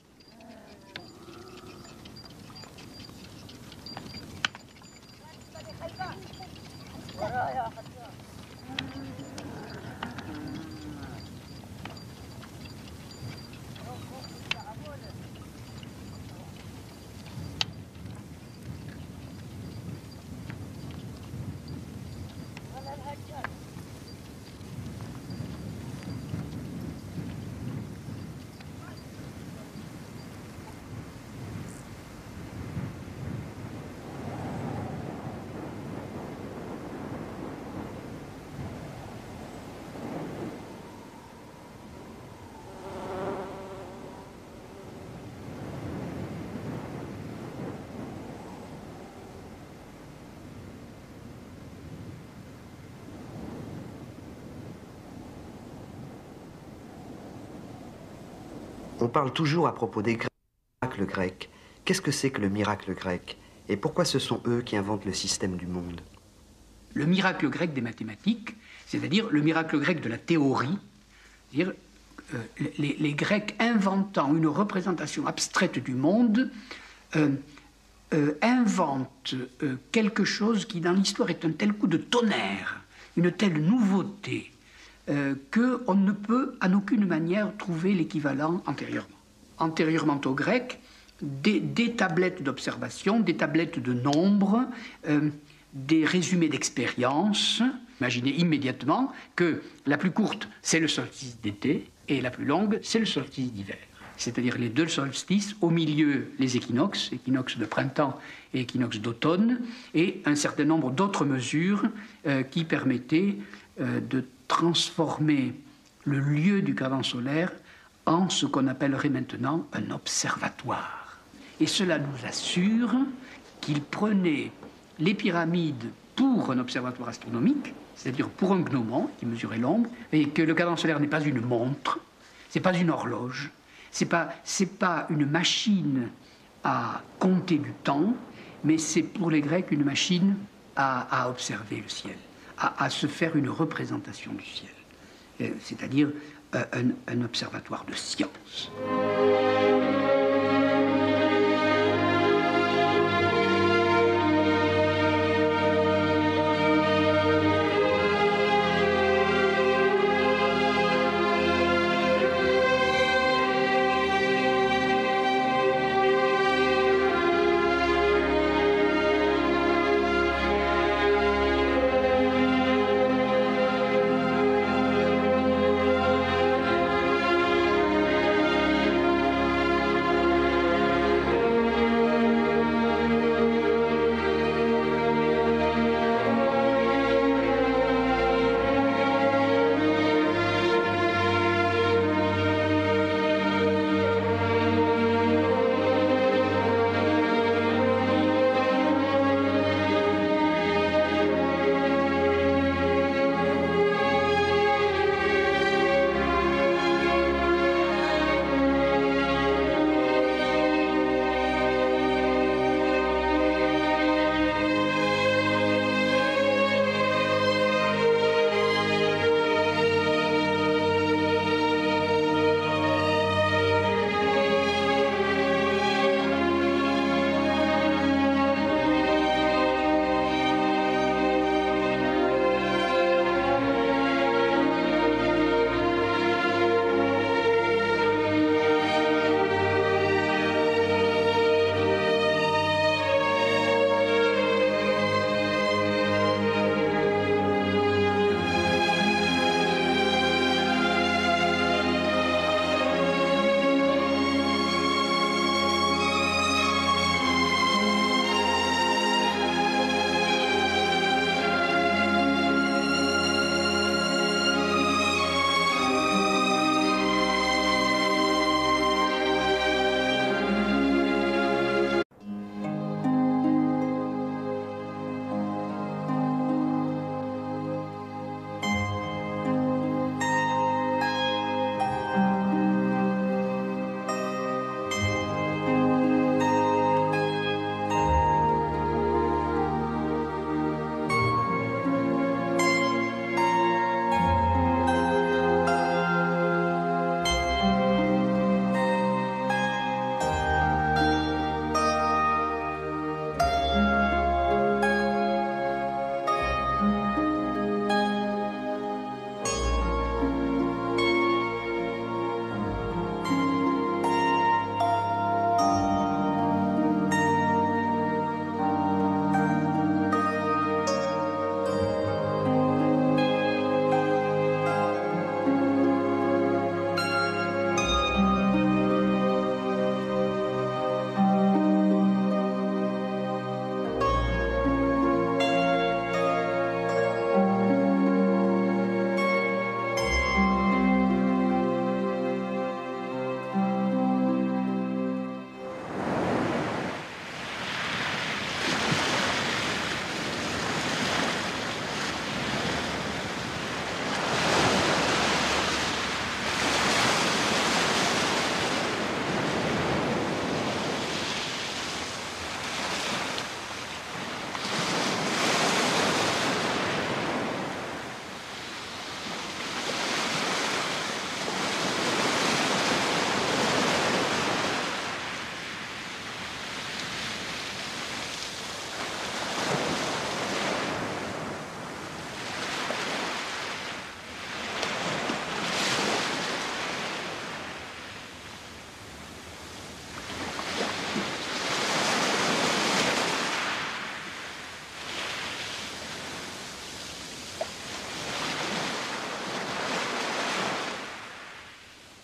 On parle toujours à propos des miracles grecs. Qu'est-ce que c'est que le miracle grec? Et pourquoi ce sont eux qui inventent le système du monde? Le miracle grec des mathématiques, c'est-à-dire le miracle grec de la théorie, c'est-à-dire les Grecs inventant une représentation abstraite du monde, inventent quelque chose qui dans l'histoire est un tel coup de tonnerre, une telle nouveauté, qu'on ne peut en aucune manière trouver l'équivalent antérieurement. Antérieurement aux Grecs, des tablettes d'observation, des tablettes de nombres, des résumés d'expérience. Imaginez immédiatement que la plus courte, c'est le solstice d'été, et la plus longue, c'est le solstice d'hiver. C'est-à-dire les deux solstices, au milieu les équinoxes, équinoxe de printemps et équinoxe d'automne, et un certain nombre d'autres mesures qui permettaient de transformer le lieu du cadran solaire en ce qu'on appellerait maintenant un observatoire. Et cela nous assure qu'il prenait les pyramides pour un observatoire astronomique, c'est-à-dire pour un gnomon qui mesurait l'ombre, et que le cadran solaire n'est pas une montre, c'est pas une horloge, c'est pas une machine à compter du temps, mais c'est pour les Grecs une machine à observer le ciel, à se faire une représentation du ciel, c'est-à-dire un observatoire de science.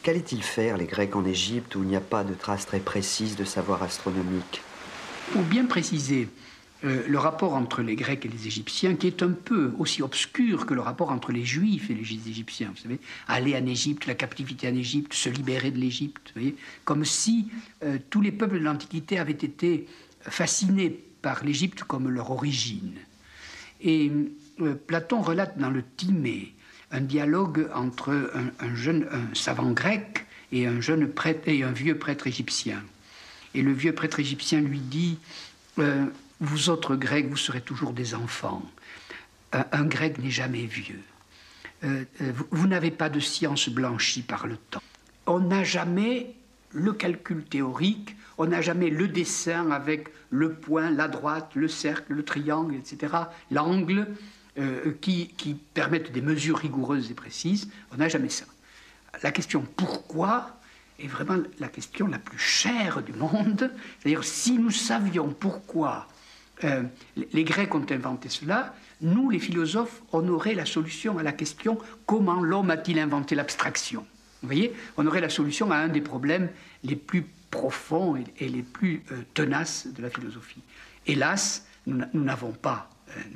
Qu'allaient-ils faire, les Grecs, en Égypte, où il n'y a pas de traces très précises de savoir astronomique? Pour bien préciser le rapport entre les Grecs et les Égyptiens, qui est un peu aussi obscur que le rapport entre les Juifs et les Égyptiens. Vous savez, aller en Égypte, la captivité en Égypte, se libérer de l'Égypte, vous voyez, comme si tous les peuples de l'Antiquité avaient été fascinés par l'Égypte comme leur origine. Et Platon relate dans le Timée un dialogue entre un savant grec et un jeune prêtre et un vieux prêtre égyptien. Et le vieux prêtre égyptien lui dit vous autres Grecs, vous serez toujours des enfants. Un Grec n'est jamais vieux. Vous n'avez pas de science blanchie par le temps. On n'a jamais le calcul théorique, on n'a jamais le dessin avec le point, la droite, le cercle, le triangle, etc., l'angle, qui permettent des mesures rigoureuses et précises. On n'a jamais ça. La question pourquoi est vraiment la question la plus chère du monde. C'est-à-dire, si nous savions pourquoi les Grecs ont inventé cela, nous, les philosophes, on aurait la solution à la question comment l'homme a-t-il inventé l'abstraction. Vous voyez, on aurait la solution à un des problèmes les plus profonds et les plus tenaces de la philosophie. Hélas, nous n'avons pas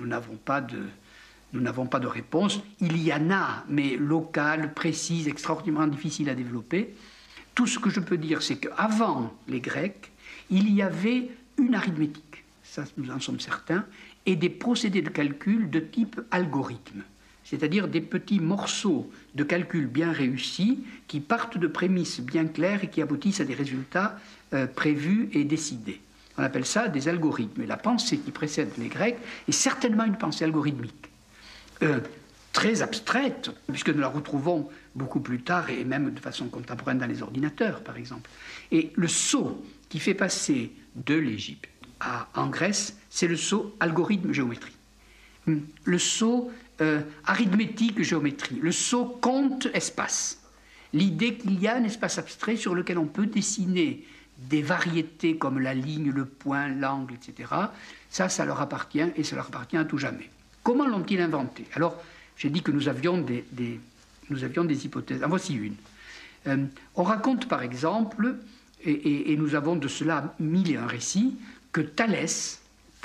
de réponse. Il y en a, mais locales, précises, extraordinairement difficiles à développer. Tout ce que je peux dire, c'est qu'avant les Grecs, il y avait une arithmétique, ça nous en sommes certains, et des procédés de calcul de type algorithme, c'est-à-dire des petits morceaux de calcul bien réussis qui partent de prémices bien claires et qui aboutissent à des résultats prévus et décidés. On appelle ça des algorithmes. Et la pensée qui précède les Grecs est certainement une pensée algorithmique. Très abstraite, puisque nous la retrouvons beaucoup plus tard et même de façon contemporaine dans les ordinateurs, par exemple. Et le saut qui fait passer de l'Égypte en Grèce, c'est le saut algorithme-géométrie. Le saut arithmétique-géométrie. Le saut compte-espace. L'idée qu'il y a un espace abstrait sur lequel on peut dessiner des variétés comme la ligne, le point, l'angle, etc. Ça leur appartient et ça leur appartient à tout jamais. Comment l'ont-ils inventé? Alors, j'ai dit que nous avions des hypothèses. En voici une. On raconte par exemple, et nous avons de cela 1001 récits, que Thalès,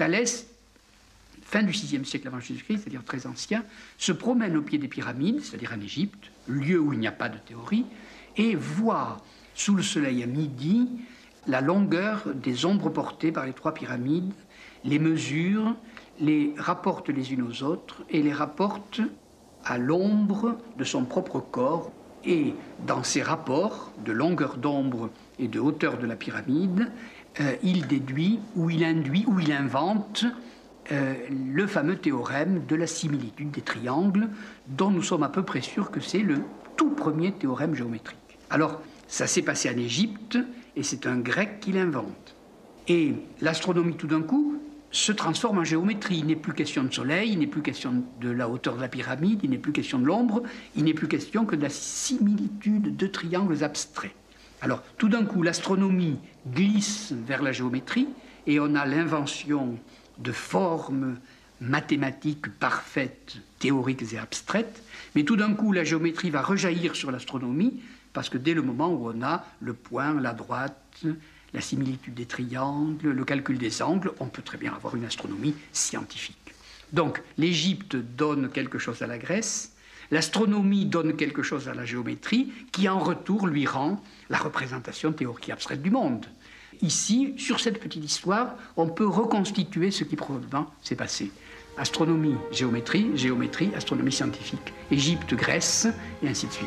fin du VIe siècle avant Jésus-Christ, c'est-à-dire très ancien, se promène au pied des pyramides, c'est-à-dire en Égypte, lieu où il n'y a pas de théorie, et voit sous le soleil à midi la longueur des ombres portées par les 3 pyramides, les mesure, les rapporte les unes aux autres et les rapporte à l'ombre de son propre corps. Et dans ces rapports de longueur d'ombre et de hauteur de la pyramide, il déduit ou il induit ou il invente le fameux théorème de la similitude des triangles, dont nous sommes à peu près sûrs que c'est le tout premier théorème géométrique. Alors, ça s'est passé en Égypte, et c'est un Grec qui l'invente. Et l'astronomie, tout d'un coup, se transforme en géométrie. Il n'est plus question de soleil, il n'est plus question de la hauteur de la pyramide, il n'est plus question de l'ombre, il n'est plus question que de la similitude de triangles abstraits. Alors, tout d'un coup, l'astronomie glisse vers la géométrie, et on a l'invention de formes mathématiques parfaites, théoriques et abstraites, mais tout d'un coup, la géométrie va rejaillir sur l'astronomie, parce que dès le moment où on a le point, la droite, la similitude des triangles, le calcul des angles, on peut très bien avoir une astronomie scientifique. Donc, l'Égypte donne quelque chose à la Grèce, l'astronomie donne quelque chose à la géométrie, qui en retour lui rend la représentation théorique abstraite du monde. Ici, sur cette petite histoire, on peut reconstituer ce qui probablement s'est passé. Astronomie, géométrie, géométrie, astronomie scientifique, Égypte, Grèce, et ainsi de suite.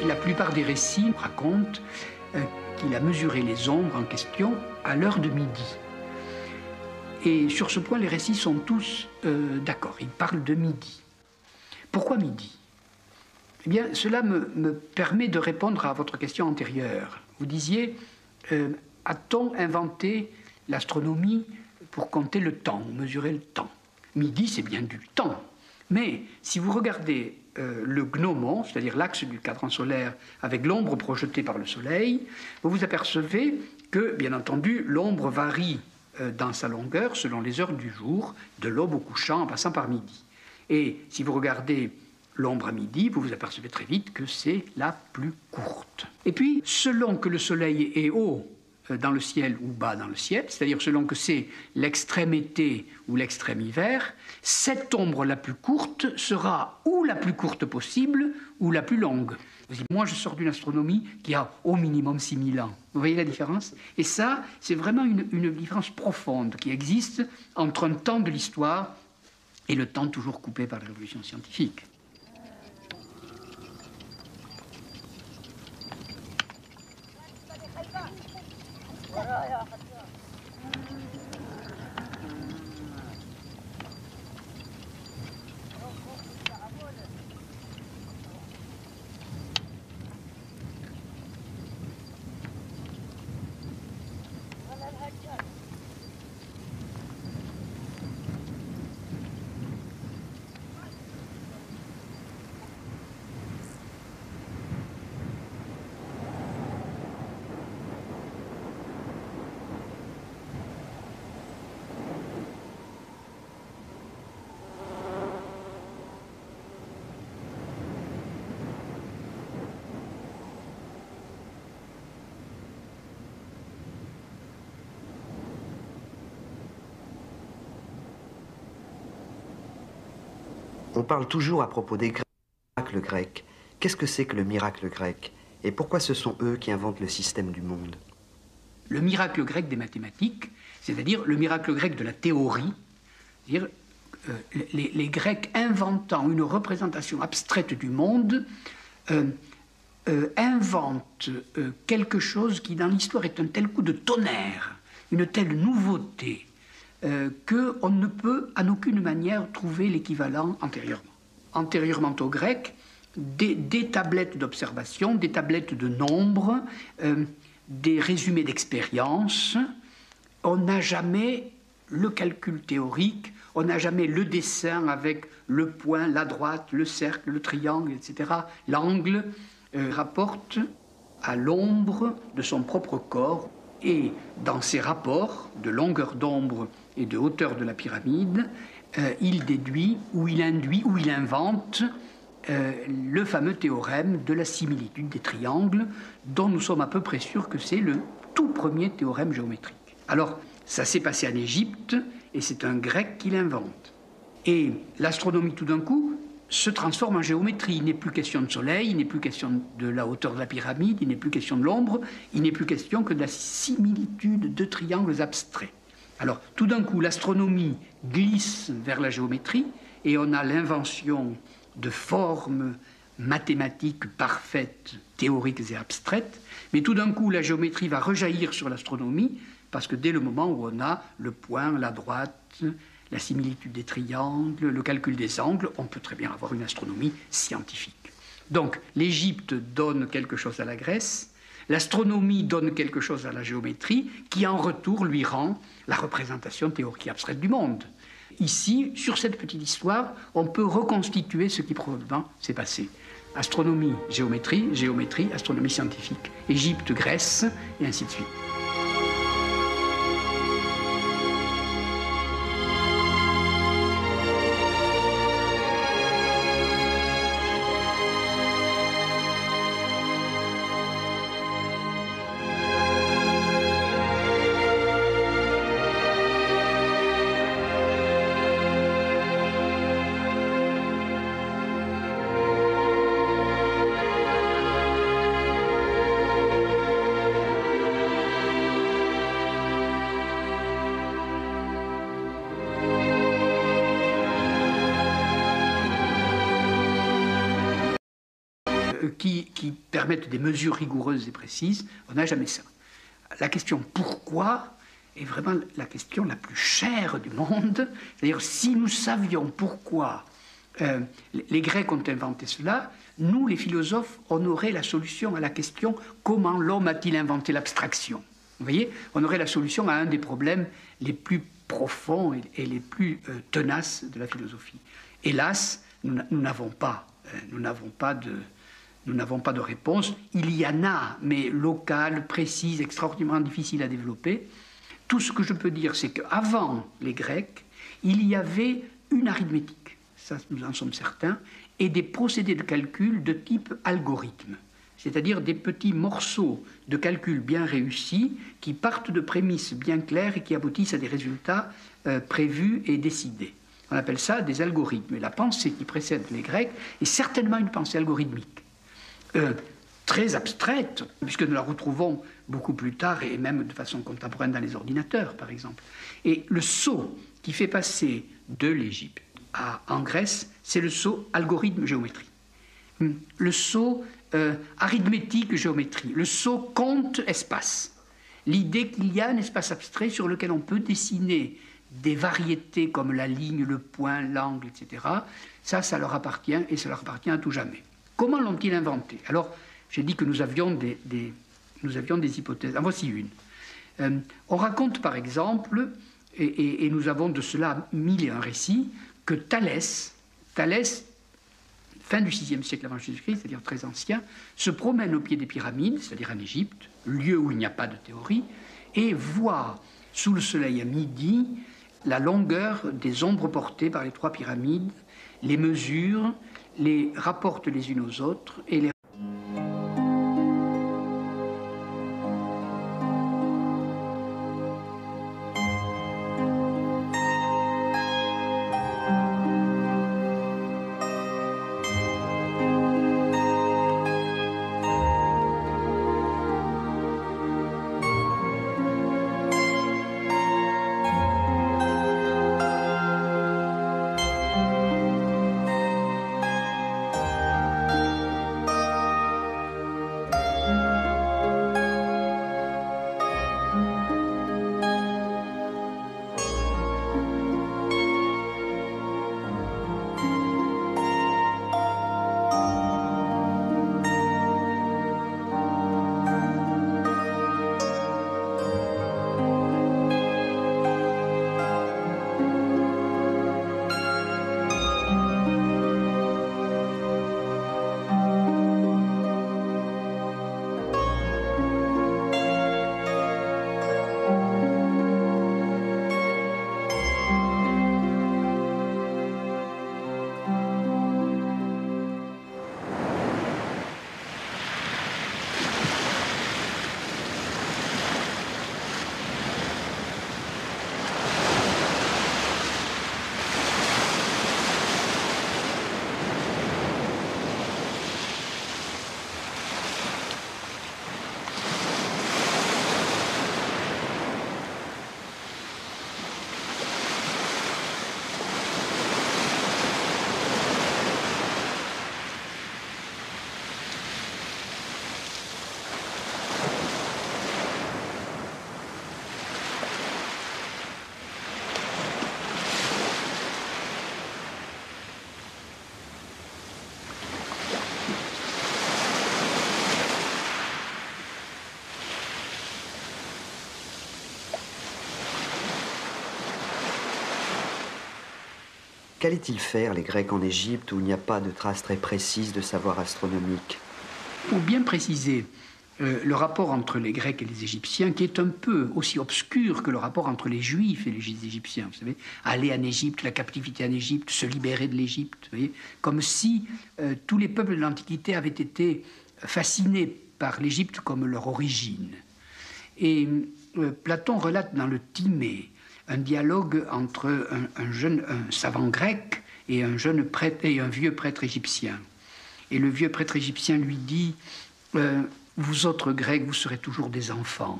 la plupart des récits racontent qu'il a mesuré les ombres en question à l'heure de midi. Et sur ce point, les récits sont tous d'accord. Ils parlent de midi. Pourquoi midi? Eh bien, cela me permet de répondre à votre question antérieure. Vous disiez, a-t-on inventé l'astronomie pour compter le temps, ou mesurer le temps? Midi, c'est bien du temps. Mais si vous regardez le gnomon, c'est-à-dire l'axe du cadran solaire avec l'ombre projetée par le soleil, vous vous apercevez que, bien entendu, l'ombre varie dans sa longueur selon les heures du jour, de l'aube au couchant en passant par midi. Et si vous regardez l'ombre à midi, vous vous apercevez très vite que c'est la plus courte. Et puis, selon que le soleil est haut dans le ciel ou bas dans le ciel, c'est-à-dire selon que c'est l'extrême été ou l'extrême hiver, cette ombre la plus courte sera ou la plus courte possible ou la plus longue. Vous dites, moi je sors d'une astronomie qui a au minimum 6000 ans. Vous voyez la différence? Et ça, c'est vraiment une différence profonde qui existe entre un temps de l'histoire et le temps toujours coupé par la révolution scientifique. On parle toujours à propos des miracles grecs. Qu'est-ce que c'est que le miracle grec? Et pourquoi ce sont eux qui inventent le système du monde? Le miracle grec des mathématiques, c'est-à-dire le miracle grec de la théorie, c'est-à-dire les Grecs inventant une représentation abstraite du monde, inventent quelque chose qui dans l'histoire est un tel coup de tonnerre, une telle nouveauté, qu'on ne peut en aucune manière trouver l'équivalent antérieurement. Antérieurement aux Grecs, des tablettes d'observation, des tablettes de nombres, des résumés d'expérience. On n'a jamais le calcul théorique, on n'a jamais le dessin avec le point, la droite, le cercle, le triangle, etc. L'angle rapporte à l'ombre de son propre corps. Et dans ces rapports de longueur d'ombre et de hauteur de la pyramide, il déduit, ou il induit, ou il invente le fameux théorème de la similitude des triangles, dont nous sommes à peu près sûrs que c'est le tout premier théorème géométrique. Alors, ça s'est passé en Égypte, et c'est un Grec qui l'invente. Et l'astronomie, tout d'un coup, se transforme en géométrie. Il n'est plus question de soleil, il n'est plus question de la hauteur de la pyramide, il n'est plus question de l'ombre, il n'est plus question que de la similitude de triangles abstraits. Alors, tout d'un coup, l'astronomie glisse vers la géométrie et on a l'invention de formes mathématiques parfaites, théoriques et abstraites, mais tout d'un coup, la géométrie va rejaillir sur l'astronomie parce que dès le moment où on a le point, la droite, la similitude des triangles, le calcul des angles, on peut très bien avoir une astronomie scientifique. Donc, l'Égypte donne quelque chose à la Grèce, l'astronomie donne quelque chose à la géométrie, qui en retour lui rend la représentation théorique abstraite du monde. Ici, sur cette petite histoire, on peut reconstituer ce qui probablement s'est passé. Astronomie, géométrie, géométrie, astronomie scientifique. Égypte, Grèce, et ainsi de suite. qui permettent des mesures rigoureuses et précises. On n'a jamais ça. La question pourquoi est vraiment la question la plus chère du monde. C'est-à-dire, si nous savions pourquoi les Grecs ont inventé cela, nous, les philosophes, on aurait la solution à la question comment l'homme a-t-il inventé l'abstraction. Vous voyez, on aurait la solution à un des problèmes les plus profonds et les plus tenaces de la philosophie. Hélas, nous n'avons pas de réponse. Il y en a, mais locales, précises, extraordinairement difficiles à développer. Tout ce que je peux dire, c'est qu'avant les Grecs, il y avait une arithmétique, ça nous en sommes certains, et des procédés de calcul de type algorithme, c'est-à-dire des petits morceaux de calcul bien réussis qui partent de prémices bien claires et qui aboutissent à des résultats prévus et décidés. On appelle ça des algorithmes. Et la pensée qui précède les Grecs est certainement une pensée algorithmique. Très abstraite, puisque nous la retrouvons beaucoup plus tard et même de façon contemporaine dans les ordinateurs, par exemple. Et le saut qui fait passer de l'Égypte en Grèce, c'est le saut algorithme-géométrie. Le saut arithmétique-géométrie. Le saut compte-espace. L'idée qu'il y a un espace abstrait sur lequel on peut dessiner des variétés comme la ligne, le point, l'angle, etc. Ça leur appartient et ça leur appartient à tout jamais. Comment l'ont-ils inventé? Alors, j'ai dit que nous avions des hypothèses. En voici une. On raconte par exemple, et nous avons de cela 1001 récits, que Thalès, fin du VIe siècle avant Jésus-Christ, c'est-à-dire très ancien, se promène au pied des pyramides, c'est-à-dire en Égypte, lieu où il n'y a pas de théorie, et voit sous le soleil à midi la longueur des ombres portées par les 3 pyramides, les mesure, les rapporte les unes aux autres et les Qu'allaient-ils faire, les Grecs, en Égypte, où il n'y a pas de traces très précises de savoir astronomique? Pour bien préciser le rapport entre les Grecs et les Égyptiens, qui est un peu aussi obscur que le rapport entre les Juifs et les Égyptiens, vous savez, aller en Égypte, la captivité en Égypte, se libérer de l'Égypte, vous voyez, comme si tous les peuples de l'Antiquité avaient été fascinés par l'Égypte comme leur origine. Et Platon relate dans le Timée un dialogue entre un savant grec et un jeune prêtre et un vieux prêtre égyptien. Et le vieux prêtre égyptien lui dit vous autres Grecs, vous serez toujours des enfants.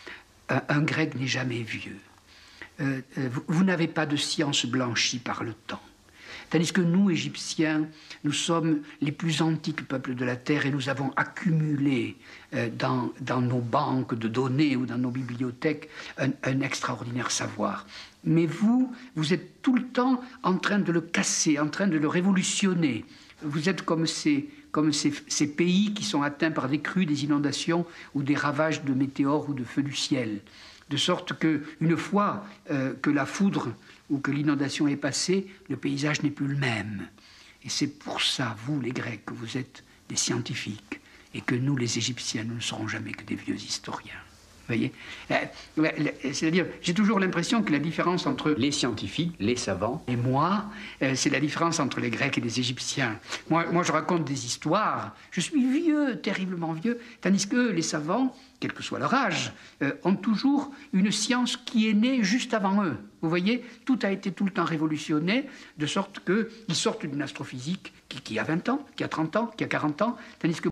Un Grec n'est jamais vieux. Vous n'avez pas de science blanchie par le temps. Tandis que nous, Égyptiens, nous sommes les plus antiques peuples de la Terre et nous avons accumulé dans nos banques de données ou dans nos bibliothèques un extraordinaire savoir. Mais vous êtes tout le temps en train de le casser, en train de le révolutionner. Vous êtes comme ces pays qui sont atteints par des crues, des inondations ou des ravages de météores ou de feux du ciel. De sorte qu'une fois que la foudre ou que l'inondation est passée, le paysage n'est plus le même. Et c'est pour ça, vous les Grecs, que vous êtes des scientifiques et que nous, les Égyptiens, nous ne serons jamais que des vieux historiens. Vous voyez, c'est-à-dire, j'ai toujours l'impression que la différence entre les scientifiques, les savants, et moi, c'est la différence entre les Grecs et les Égyptiens. Moi, je raconte des histoires, je suis vieux, terriblement vieux, tandis que les savants, quel que soit leur âge, ont toujours une science qui est née juste avant eux. Vous voyez, tout a été tout le temps révolutionné, de sorte qu'ils sortent d'une astrophysique qui a 20 ans, qui a 30 ans, qui a 40 ans, tandis que